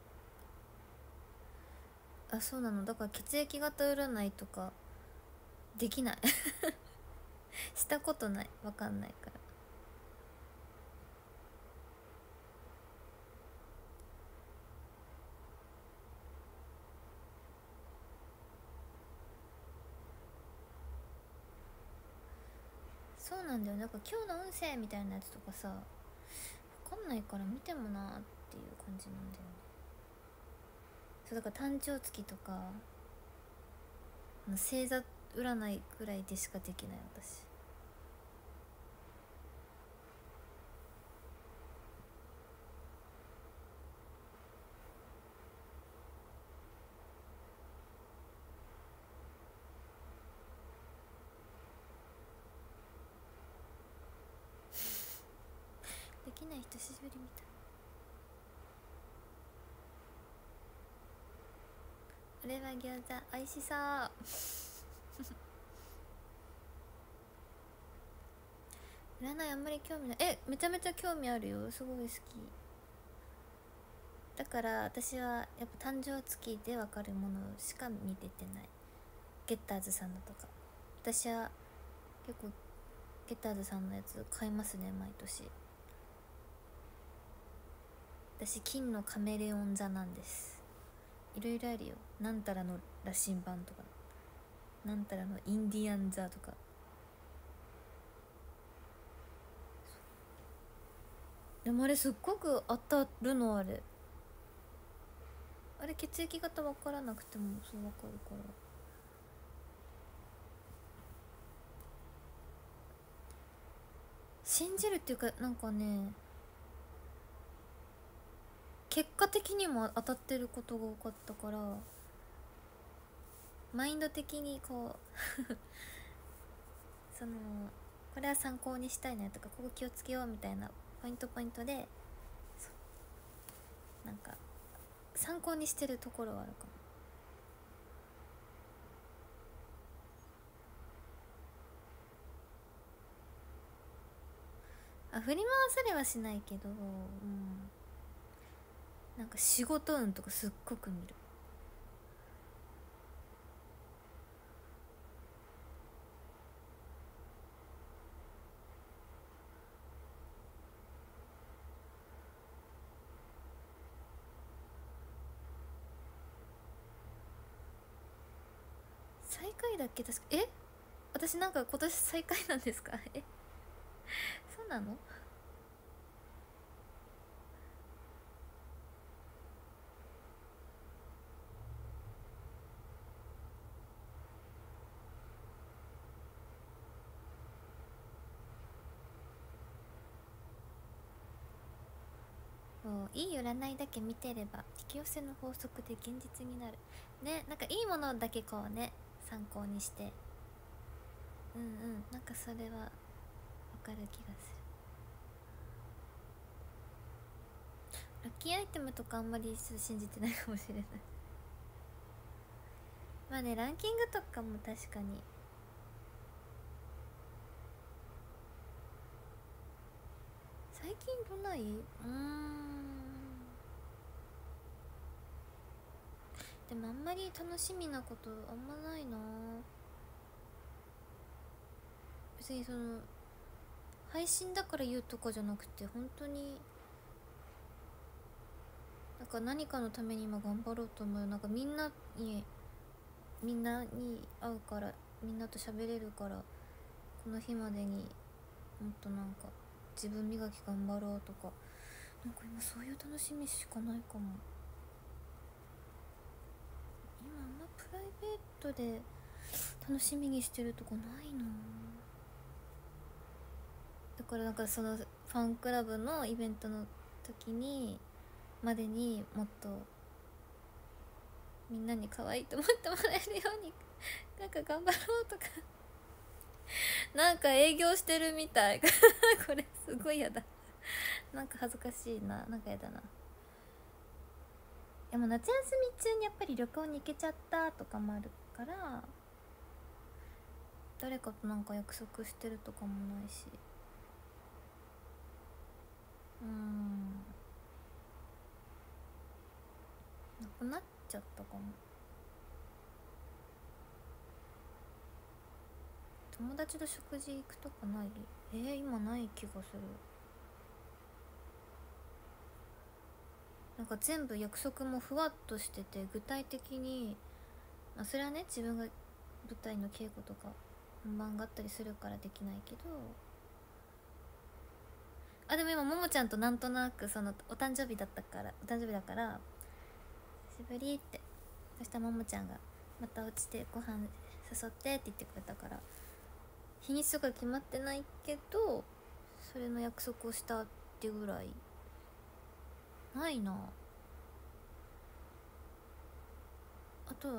あ、そうなの。だから血液型占いとかできないしたことない、わかんないから。そうなんだよ、なんか今日の運勢みたいなやつとかさ、わかんないから見てもなーっていう感じなんだよね。そうだから誕生月とか星座占いぐらいでしかできない私。できない人久しぶりみたい。俺は餃子おいしそう占いあんまり興味ない。めちゃめちゃ興味あるよ、すごい好きだから。私はやっぱ誕生月で分かるものしか見れてない。ゲッターズさんのとか、私は結構ゲッターズさんのやつ買いますね、毎年。私金のカメレオン座なんです。いろいろあるよ、なんたらの羅針盤とか、なんたらのインディアン座とか。でもあれすっごく当たるの、あれ血液型分からなくてもそう分かるから。信じるっていうか、なんかね、結果的にも当たってることが多かったから、マインド的にこうそのこれは参考にしたいなとか、ここ気をつけようみたいなポイントポイントで、なんか参考にしてるところはあるかも。振り回されはしないけど、なんか仕事運とかすっごく見る。最下位だっけ、確か。私なんか今年最下位なんですかそうなの？いい占いだけ見てれば引き寄せの法則で現実になるね。なんかいいものだけこうね、参考にして、なんかそれはわかる気がする。ラッキーアイテムとかあんまり信じてないかもしれないまあね、ランキングとかも確かに。最近どない？でもあんまり楽しみなことあんまないな。別にその配信だから言うとかじゃなくて、本当になんか何かのために今頑張ろうと思う。なんかみんなに会うから、みんなと喋れるから、この日までにもっとなんか自分磨き頑張ろうとか、なんか今そういう楽しみしかないかも。今あんまプライベートで楽しみにしてるとこないな。だからなんかそのファンクラブのイベントの時にまでにもっとみんなに可愛いと思ってもらえるようになんか頑張ろうとかなんか営業してるみたいこれすごいやだなんか恥ずかしいな、なんかやだな。でも夏休み中にやっぱり旅行に行けちゃったとかもあるから、誰かとなんか約束してるとかもないし、なくなっちゃったかも。 友達と食事行くとかない？今ない気がする。なんか全部約束もふわっとしてて、具体的に、まあ、それはね自分が舞台の稽古とか本番があったりするからできないけど、でも今ももちゃんとなんとなくそのお誕生日だから久しぶりって、そしたらももちゃんがまた落ちてご飯誘ってって言ってくれたから、日にちとか決まってないけどそれの約束をしたってぐらい。ないな。あと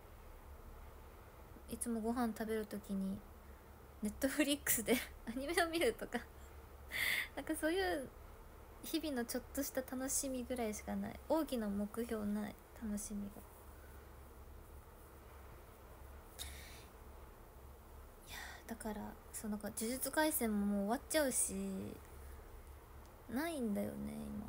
はいつもご飯食べるときにネットフリックスでアニメを見るとかなんかそういう日々のちょっとした楽しみぐらいしかない。大きな目標ない、楽しみが。だからなんか呪術廻戦ももう終わっちゃうし、ないんだよね今。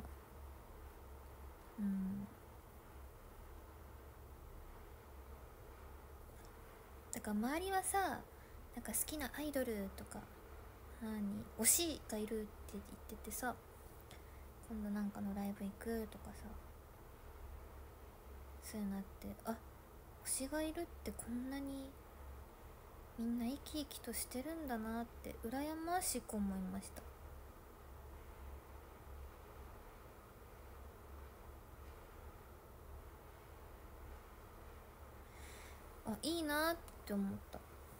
だから周りはさ、なんか好きなアイドルとか推しがいるって言っててさ、今度なんかのライブ行くとかさ、そういうのあって、推しがいるってこんなにみんな生き生きとしてるんだなって羨ましく思いました。いいなって思った。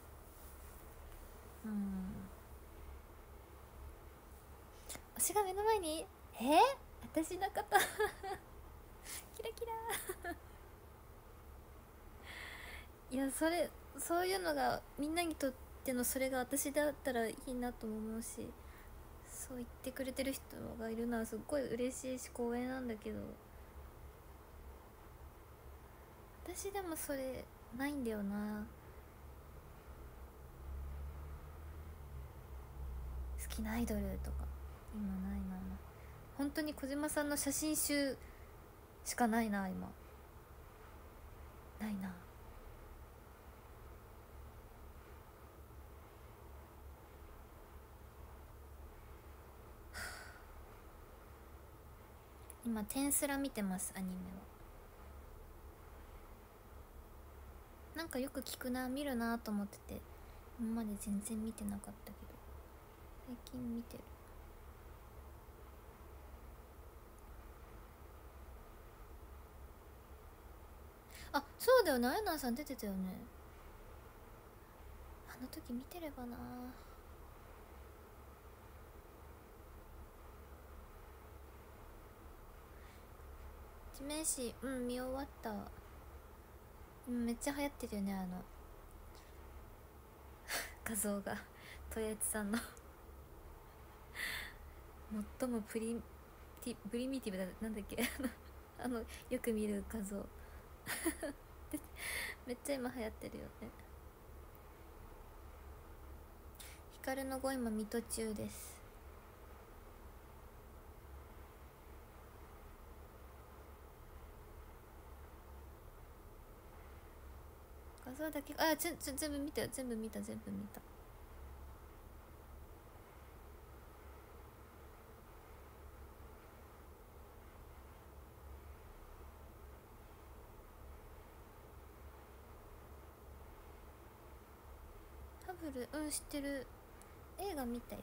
推しが目の前に私のことキラキラいや、そういうのがみんなにとっての、それが私だったらいいなとも思うし、そう言ってくれてる人がいるのはすっごい嬉しいし光栄なんだけど、私でもそれないんだよな。好きなアイドルとか今ないな。本当に小島さんの写真集しかないな今。ないな。今テンスラ見てます、アニメは。なんかよく聞くな、見るなと思ってて、今まで全然見てなかったけど最近見てる。そうだよね、あやなさん出てたよね。あの時見てればな。地面師見終わった。めっちゃ流行ってるよね、画像が豊悦さんの最もプリミティブだ、なんだっけよく見る画像めっちゃ今流行ってるよね。光の碁今見途中です。画像だけ全部見た。ハブル知ってる。映画見たよ。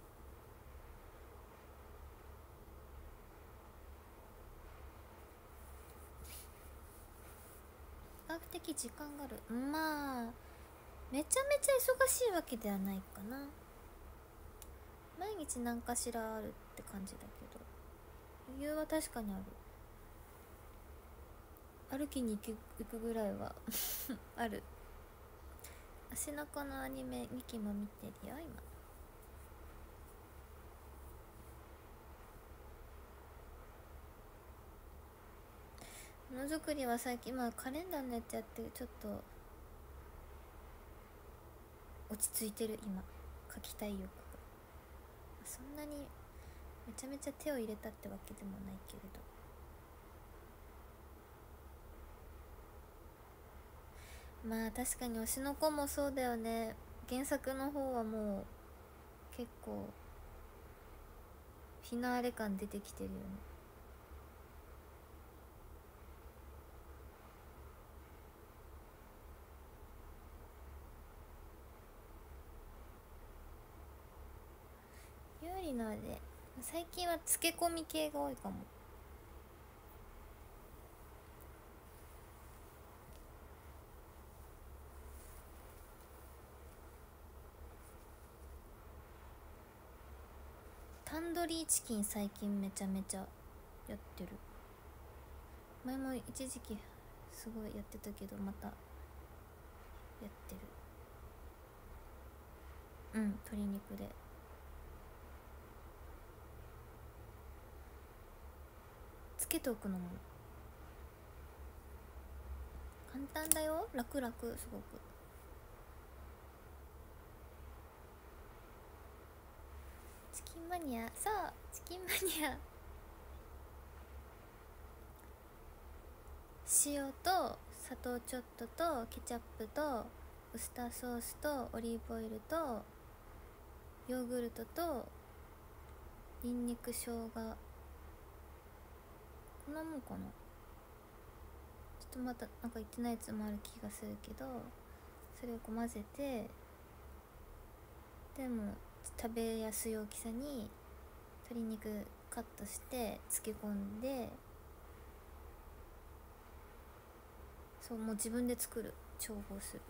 比較的時間がある。まあめちゃめちゃ忙しいわけではないかな。毎日何かしらあるって感じだけど、理由は確かにある。歩きに行くぐらいはある。足の子のアニメ2期も見てるよ今。ものづくりは最近カレンダーのやつやってちょっと落ち着いてる今。書きたい欲がそんなにめちゃめちゃ手を入れたってわけでもないけれど、まあ確かに推しの子もそうだよね。 原作の方はもう結構フィナーレ感出てきてるよね。有利なで最近は漬け込み系が多いかも。タンドリーチキン最近めちゃめちゃやってる。前も一時期すごいやってたけどまたやってる。うん、鶏肉でつけておくのも簡単だよ。楽々すごく。チキンマニア、そう、チキンマニア。塩と砂糖ちょっととケチャップとウスターソースとオリーブオイルとヨーグルトとニンニク生姜、こんなもんかな。ちょっとまたなんか言ってないやつもある気がするけど、それをこう混ぜて、でも食べやすい大きさに鶏肉カットして漬け込んで、そう、もう自分で作る。調合する。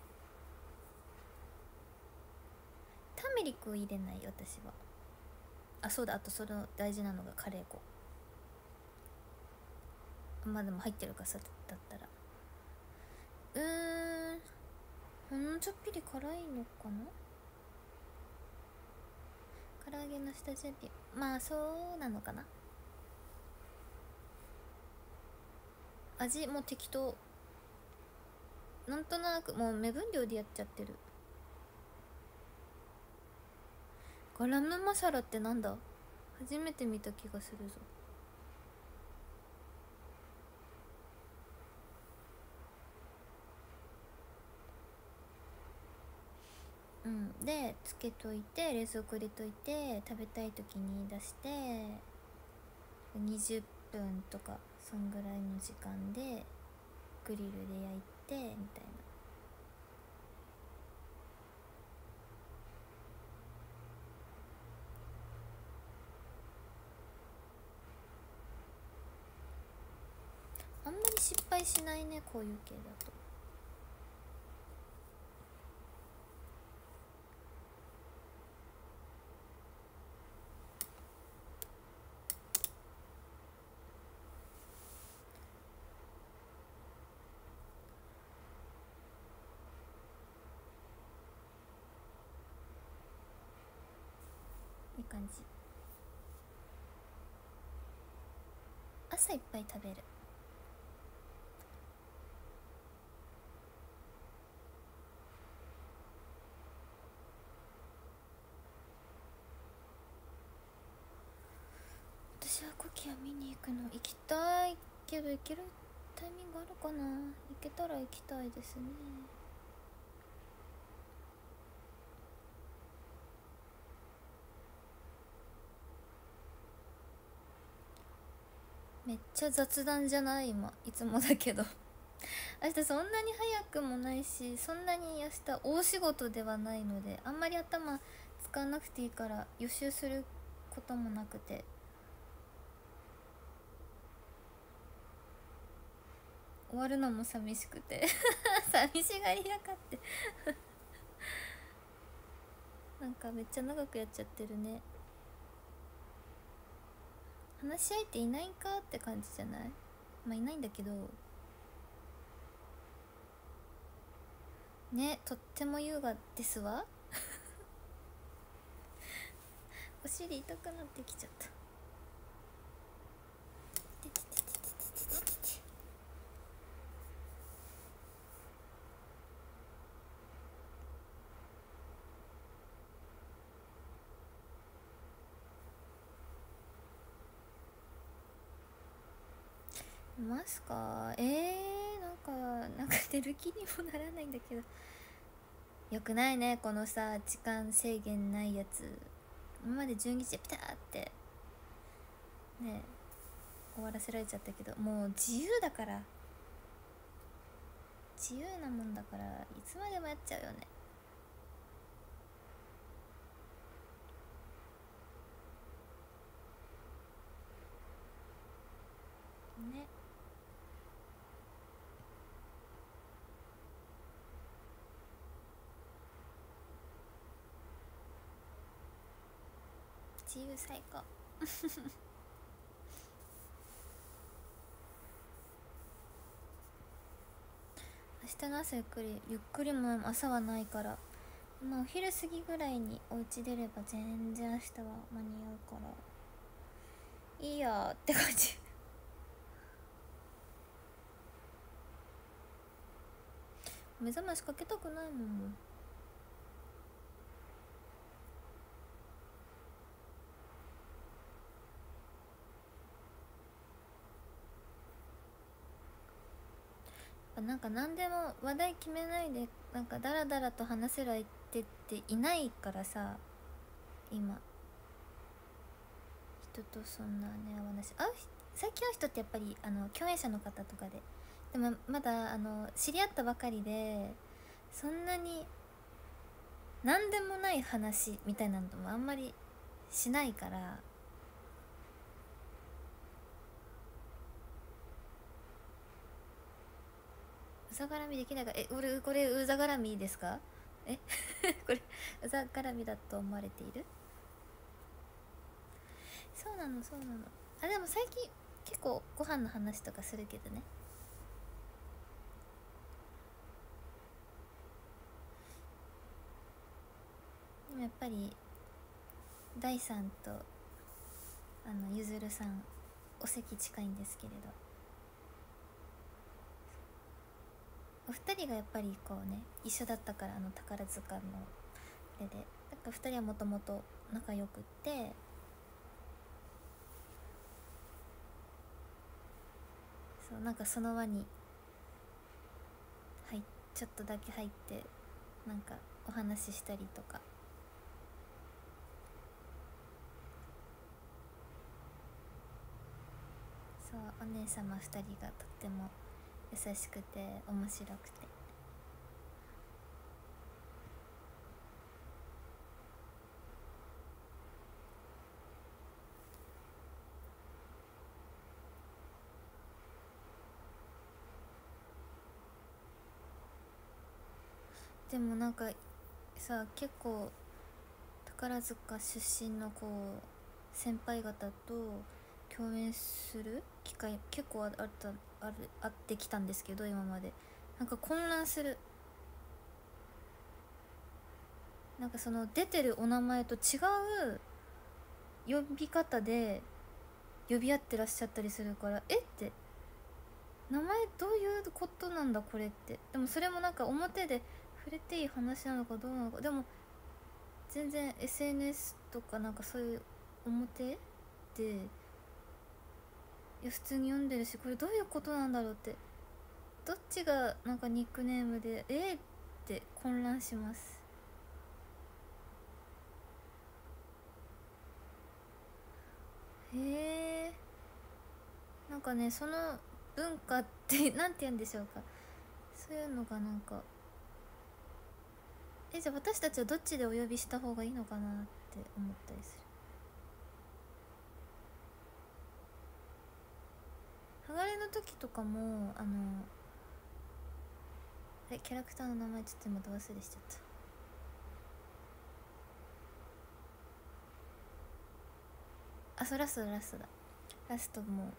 ターメリックを入れない私は。あ、そうだ、あとその大事なのがカレー粉。まあでも入ってるかさ、だったらほんのちょっぴり辛いのかな。唐揚げの下準備、まあそうなのかな。味も適当、なんとなくもう目分量でやっちゃってる。ガラムマサラってなんだ、初めて見た気がするぞ。でつけといて冷蔵庫入れといて、食べたい時に出して20分とかそんぐらいの時間でグリルで焼いてみたいな。あんまり失敗しないね、こういう系だと。いい感じ。朝いっぱい食べる。私はコキア見に行くの行きたいけど、行けるタイミングあるかな。行けたら行きたいですね。めっちゃ雑談じゃない？今いつもだけど明日そんなに早くもないし、そんなに明日大仕事ではないので、あんまり頭使わなくていいから予習することもなくて、終わるのも寂しくて寂しがりやがってなんかめっちゃ長くやっちゃってるね。話し相手いないんかって感じじゃない？まあいないんだけどね、とっても優雅ですわお尻痛くなってきちゃった。いますか？なんか出る気にもならないんだけど。 よくないねこのさ時間制限ないやつ。今まで12時でピターってね終わらせられちゃったけど、もう自由だから、自由なもんだからいつまでもやっちゃうよね。ね。自由最高明日の朝ゆっくりも朝はないから、お昼過ぎぐらいにお家出れば全然明日は間に合うからいいやって感じ目覚ましかけたくないもん。なんか何でも話題決めないでなんかダラダラと話せる相手っていないからさ、今人とそんなね合わないし、最近会う人ってやっぱり共演者の方とかでもまだ知り合ったばかりでそんなに何でもない話みたいなのもあんまりしないから、うざがらみできないから。俺これうざがらみですか？これうざがらみだと思われている？そうなのそうなの。でも最近結構ご飯の話とかするけどね。でもやっぱり大さんとゆずるさんお席近いんですけれど、お二人がやっぱりこうね一緒だったから、宝塚のあれでだから二人はもともと仲良くって、そうなんかその輪にちょっとだけ入ってなんかお話ししたりとか、そうお姉様2人がとっても優しくて面白くて、でもなんかさ結構宝塚出身のこう先輩方と共演する機会結構あってきたんですけど、今までなんか混乱する。なんかその出てるお名前と違う呼び方で呼び合ってらっしゃったりするから、って名前どういうことなんだこれって。でもそれもなんか表で触れていい話なのかどうなのか、でも全然 SNS とかなんかそういう表でいや普通に読んでるし、これどういうことなんだろうって、どっちがなんかニックネームでって混乱します。へえ。なんかねその文化ってなんて言うんでしょうか、そういうのがなんかじゃあ私たちはどっちでお呼びした方がいいのかなって思ったりする。剥がれの時とかもキャラクターの名前ちょっと今ど忘れしちゃった。そうラストだラストも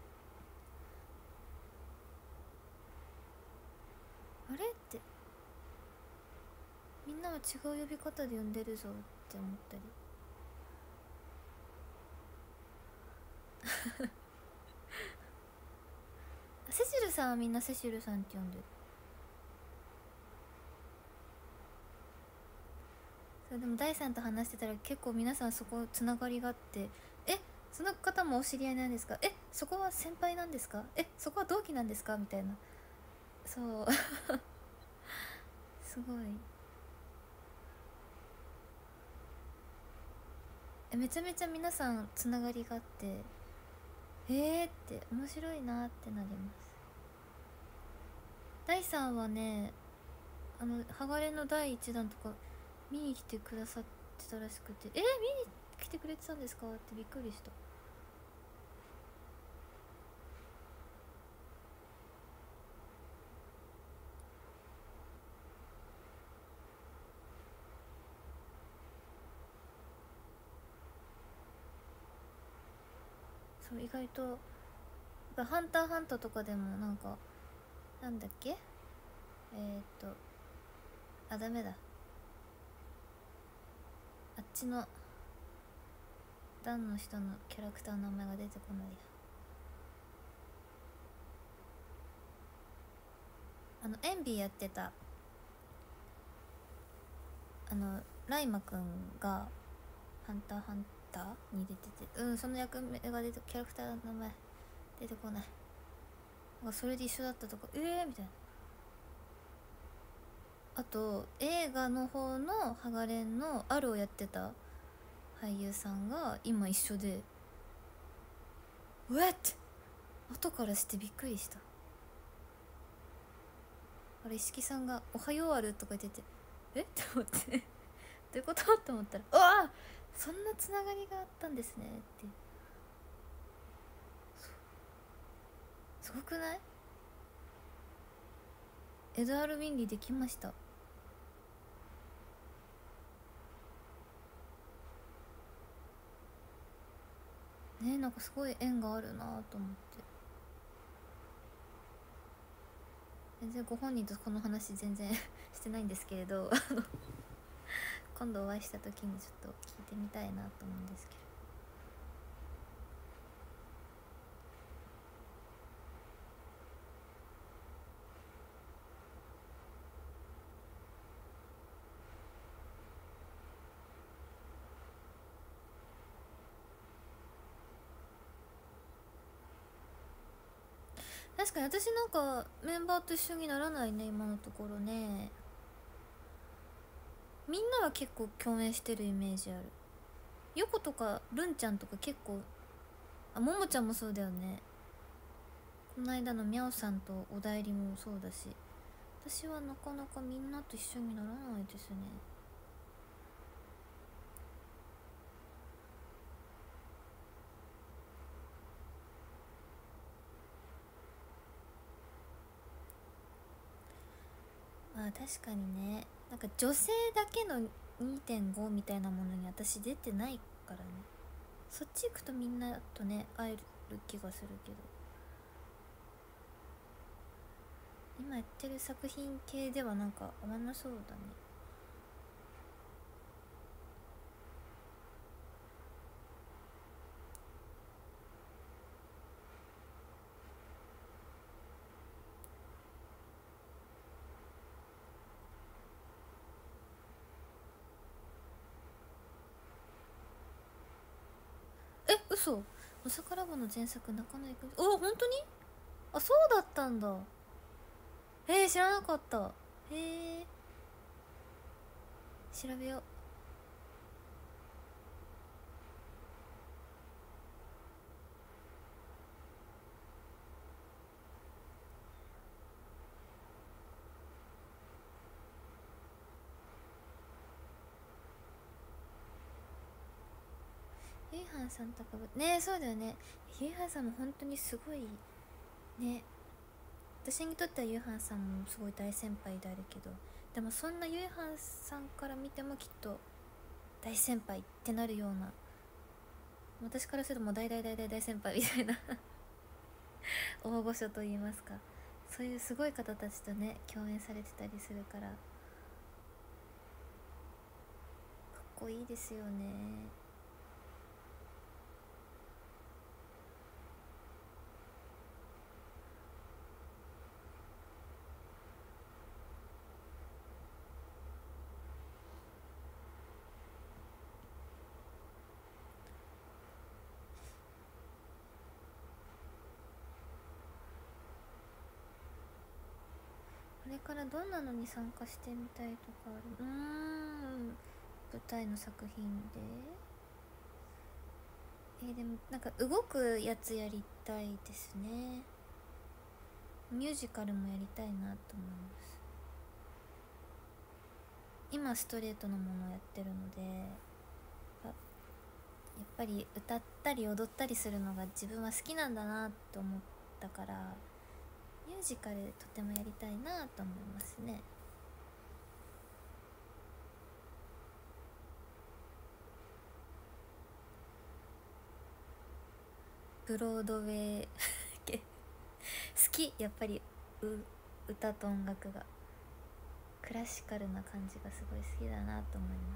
あれってみんなは違う呼び方で呼んでるぞって思ったりセシルさんはみんなセシルさんって呼んでる。そうでも大さんと話してたら結構皆さんそこつながりがあって、その方もお知り合いなんですか、そこは先輩なんですか、そこは同期なんですかみたいな。そうすごいめちゃめちゃ皆さんつながりがあって、って面白いなってなります。第3はね、ハガレンの第1弾とか見に来てくださってたらしくて、見に来てくれてたんですかってびっくりした。そう、意外とハンターハンターとかでもなんか、なんだっけ、ダメだ、あっちのダンの人のキャラクターの名前が出てこないや。エンビーやってたライマくんがハンターハンターに出てて、その役目が出て、キャラクターの名前出てこない。なんかそれで一緒だったとか、みたいな。あと映画の方のハガレンのアルをやってた俳優さんが今一緒で、うわっって後からしてびっくりした。あれ、石木さんが「おはようある」とか言ってて、って思ってどういうことって思ったら、うわあ、そんなつながりがあったんですねって。すごくない？エドワール・ウィンリーできました。ね、なんかすごい縁があるなと思って。全然ご本人とこの話全然してないんですけれど今度お会いした時にちょっと聞いてみたいなと思うんですけど。確かに私なんかメンバーと一緒にならないね、今のところね。みんなは結構共演してるイメージある。ヨコとかルンちゃんとか結構、ももちゃんもそうだよね。この間のミャオさんとおだいりもそうだし、私はなかなかみんなと一緒にならないですね。まあ確かにね、なんか女性だけの2.5みたいなものに私出てないからね。そっち行くとみんなとね会える気がするけど、今やってる作品系ではなんか合わなそうだね。嘘。おさラボの前作中野くん、本当に？そうだったんだ。知らなかった。調べよう。ゆいはんさんとかね、そうだよね。ゆいはんさんも本当にすごいね。私にとってはゆいはんさんもすごい大先輩であるけど、でもそんなゆいはんさんから見てもきっと大先輩ってなるような、私からするともう大大大大大先輩みたいな大御所といいますか、そういうすごい方たちとね共演されてたりするから、かっこいいですよね。これからどんなのに参加してみたいとかある？舞台の作品ででもなんか動くやつやりたいですね。ミュージカルもやりたいなと思います。今ストレートのものをやってるので、やっぱり歌ったり踊ったりするのが自分は好きなんだなと思ったから、ミュージカルとてもやりたいなと思いますね。ブロードウェイ好き、やっぱり歌と音楽がクラシカルな感じがすごい好きだなと思います。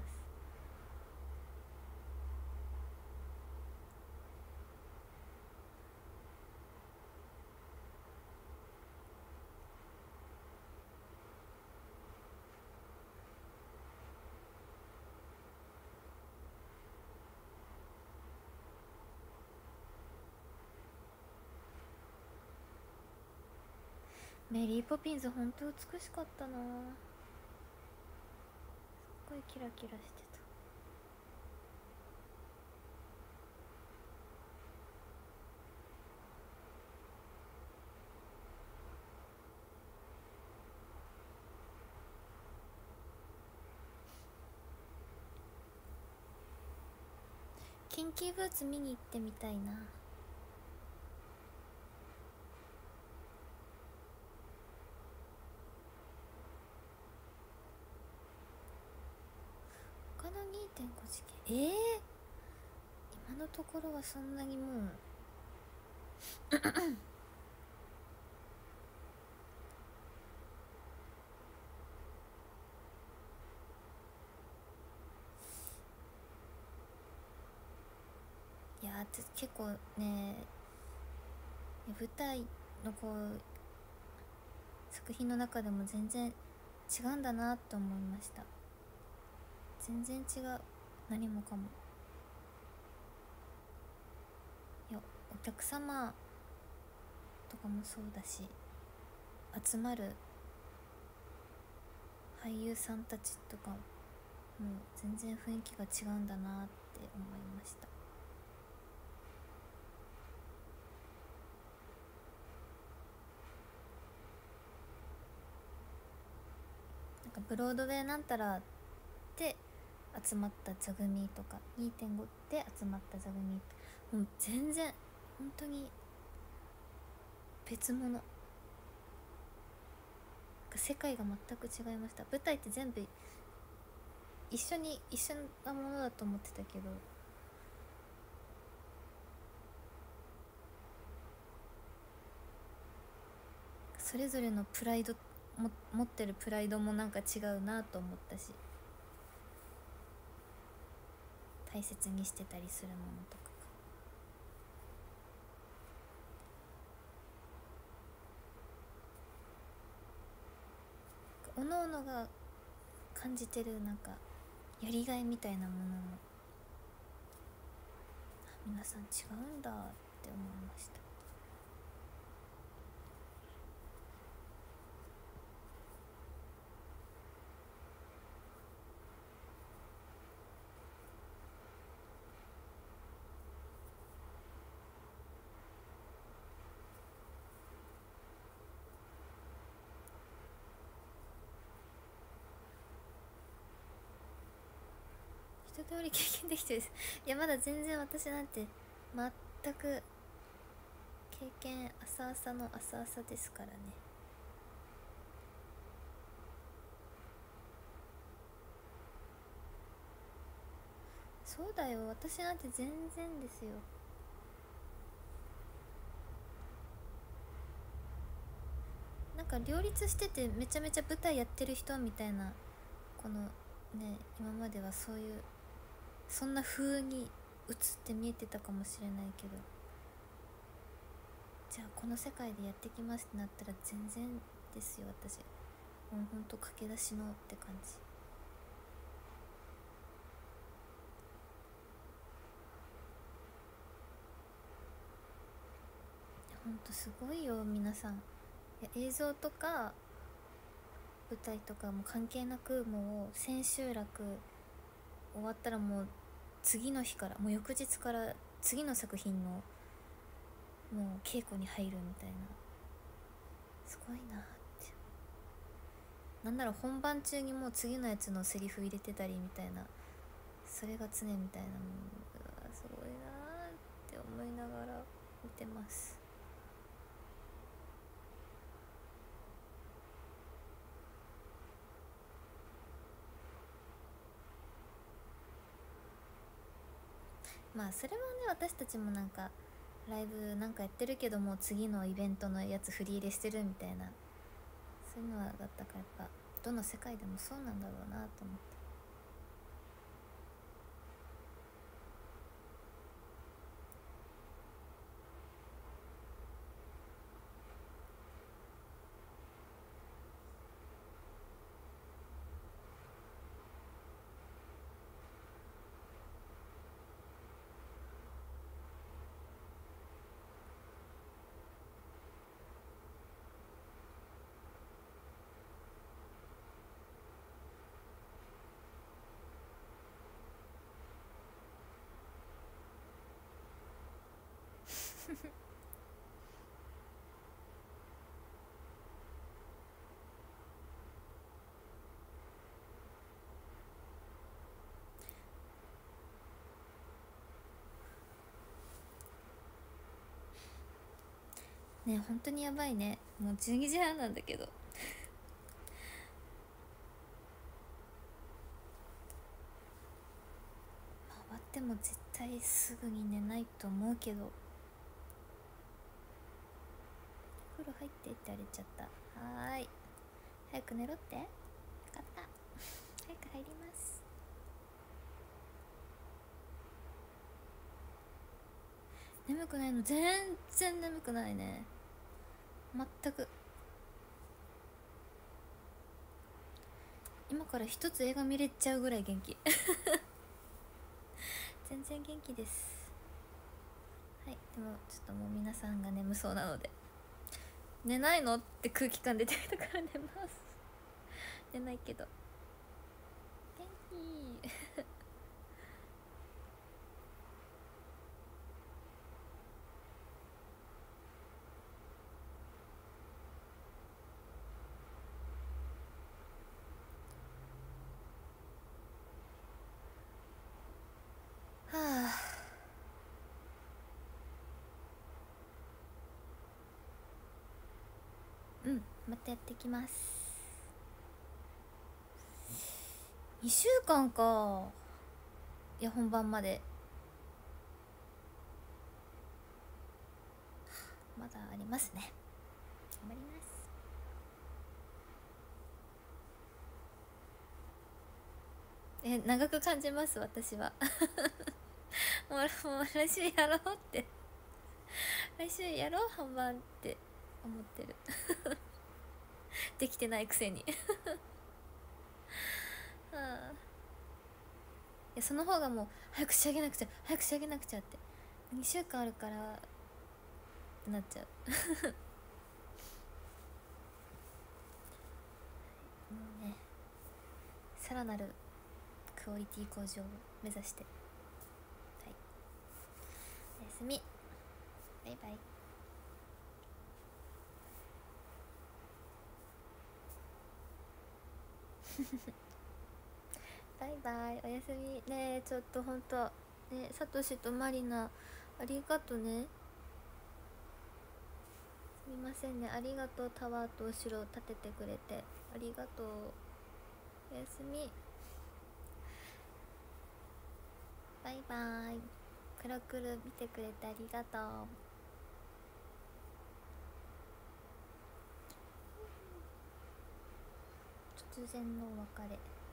メリーポピンズほんと美しかったな、すっごいキラキラしてた。キンキーブーツ見に行ってみたいな。他の2.5次元、今のところはそんなにもういや結構ね、舞台のこう作品の中でも全然違うんだなと思いました。全然違う、何もかも。いや、お客様とかもそうだし、集まる俳優さんたちとかも全然雰囲気が違うんだなって思いました。なんかブロードウェイなんたらで集まった座組とか2.5で集まった座組、もう全然本当に別物、世界が全く違いました。舞台って全部一緒なものだと思ってたけど、それぞれのプライド持ってるプライドもなんか違うなと思ったし、大切にしてたりするものとかおのおのが感じてるなんかやりがいみたいなものも皆さん違うんだって思いました。一通り経験できてるです。いやまだ全然私なんて全く経験浅々の浅々ですからね。そうだよ、私なんて全然ですよ。なんか両立しててめちゃめちゃ舞台やってる人みたいな、このね、今まではそういうそんな風に映って見えてたかもしれないけど、じゃあこの世界でやってきますってなったら全然ですよ。私もうほんと駆け出しのって感じ。ほんとすごいよ皆さん。いや映像とか舞台とかも関係なく、もう千秋楽終わったらもう次の日からもう翌日から次の作品のもう稽古に入るみたいな、すごいなって。なんなら本番中にもう次のやつのセリフ入れてたりみたいな、それが常みたいな、もうすごいなって思いながら見てます。まあそれはね、私たちもなんかライブなんかやってるけども次のイベントのやつ振り入れしてるみたいな、そういうのはだったから、やっぱどの世界でもそうなんだろうなと思って。ね、本当にやばいね、もう12時半なんだけど終わっても絶対すぐに寝ないと思うけど、お風呂入ってって言われちゃった。はーい、早く寝ろって。分かった、早く入ります。眠くないの？全然眠くないね、全く。今から一つ映画見れちゃうぐらい元気全然元気です。はい、でもちょっともう皆さんが眠そうなので、寝ないのって空気感出てきたから寝ます寝ないけど元気はあ、うん、またやってきます。2週間か。いや、本番までまだありますね。頑張ります。長く感じます、私はもう来週やろうって来週やろう本番って思ってるできてないくせにはあ、いや、その方がもう早く仕上げなくちゃ早く仕上げなくちゃって2週間あるからってなっちゃうもうね、さらなるクオリティ向上を目指して、はい、おやすみ、バイバイバイバイ、おやすみ。ねえ、ちょっとほんとね、サトシとマリナありがとね。すみませんね、ありがとう。タワーと後ろ立ててくれてありがとう。おやすみ、バイバイ。クロクル見てくれてありがとう。突然のお別れ。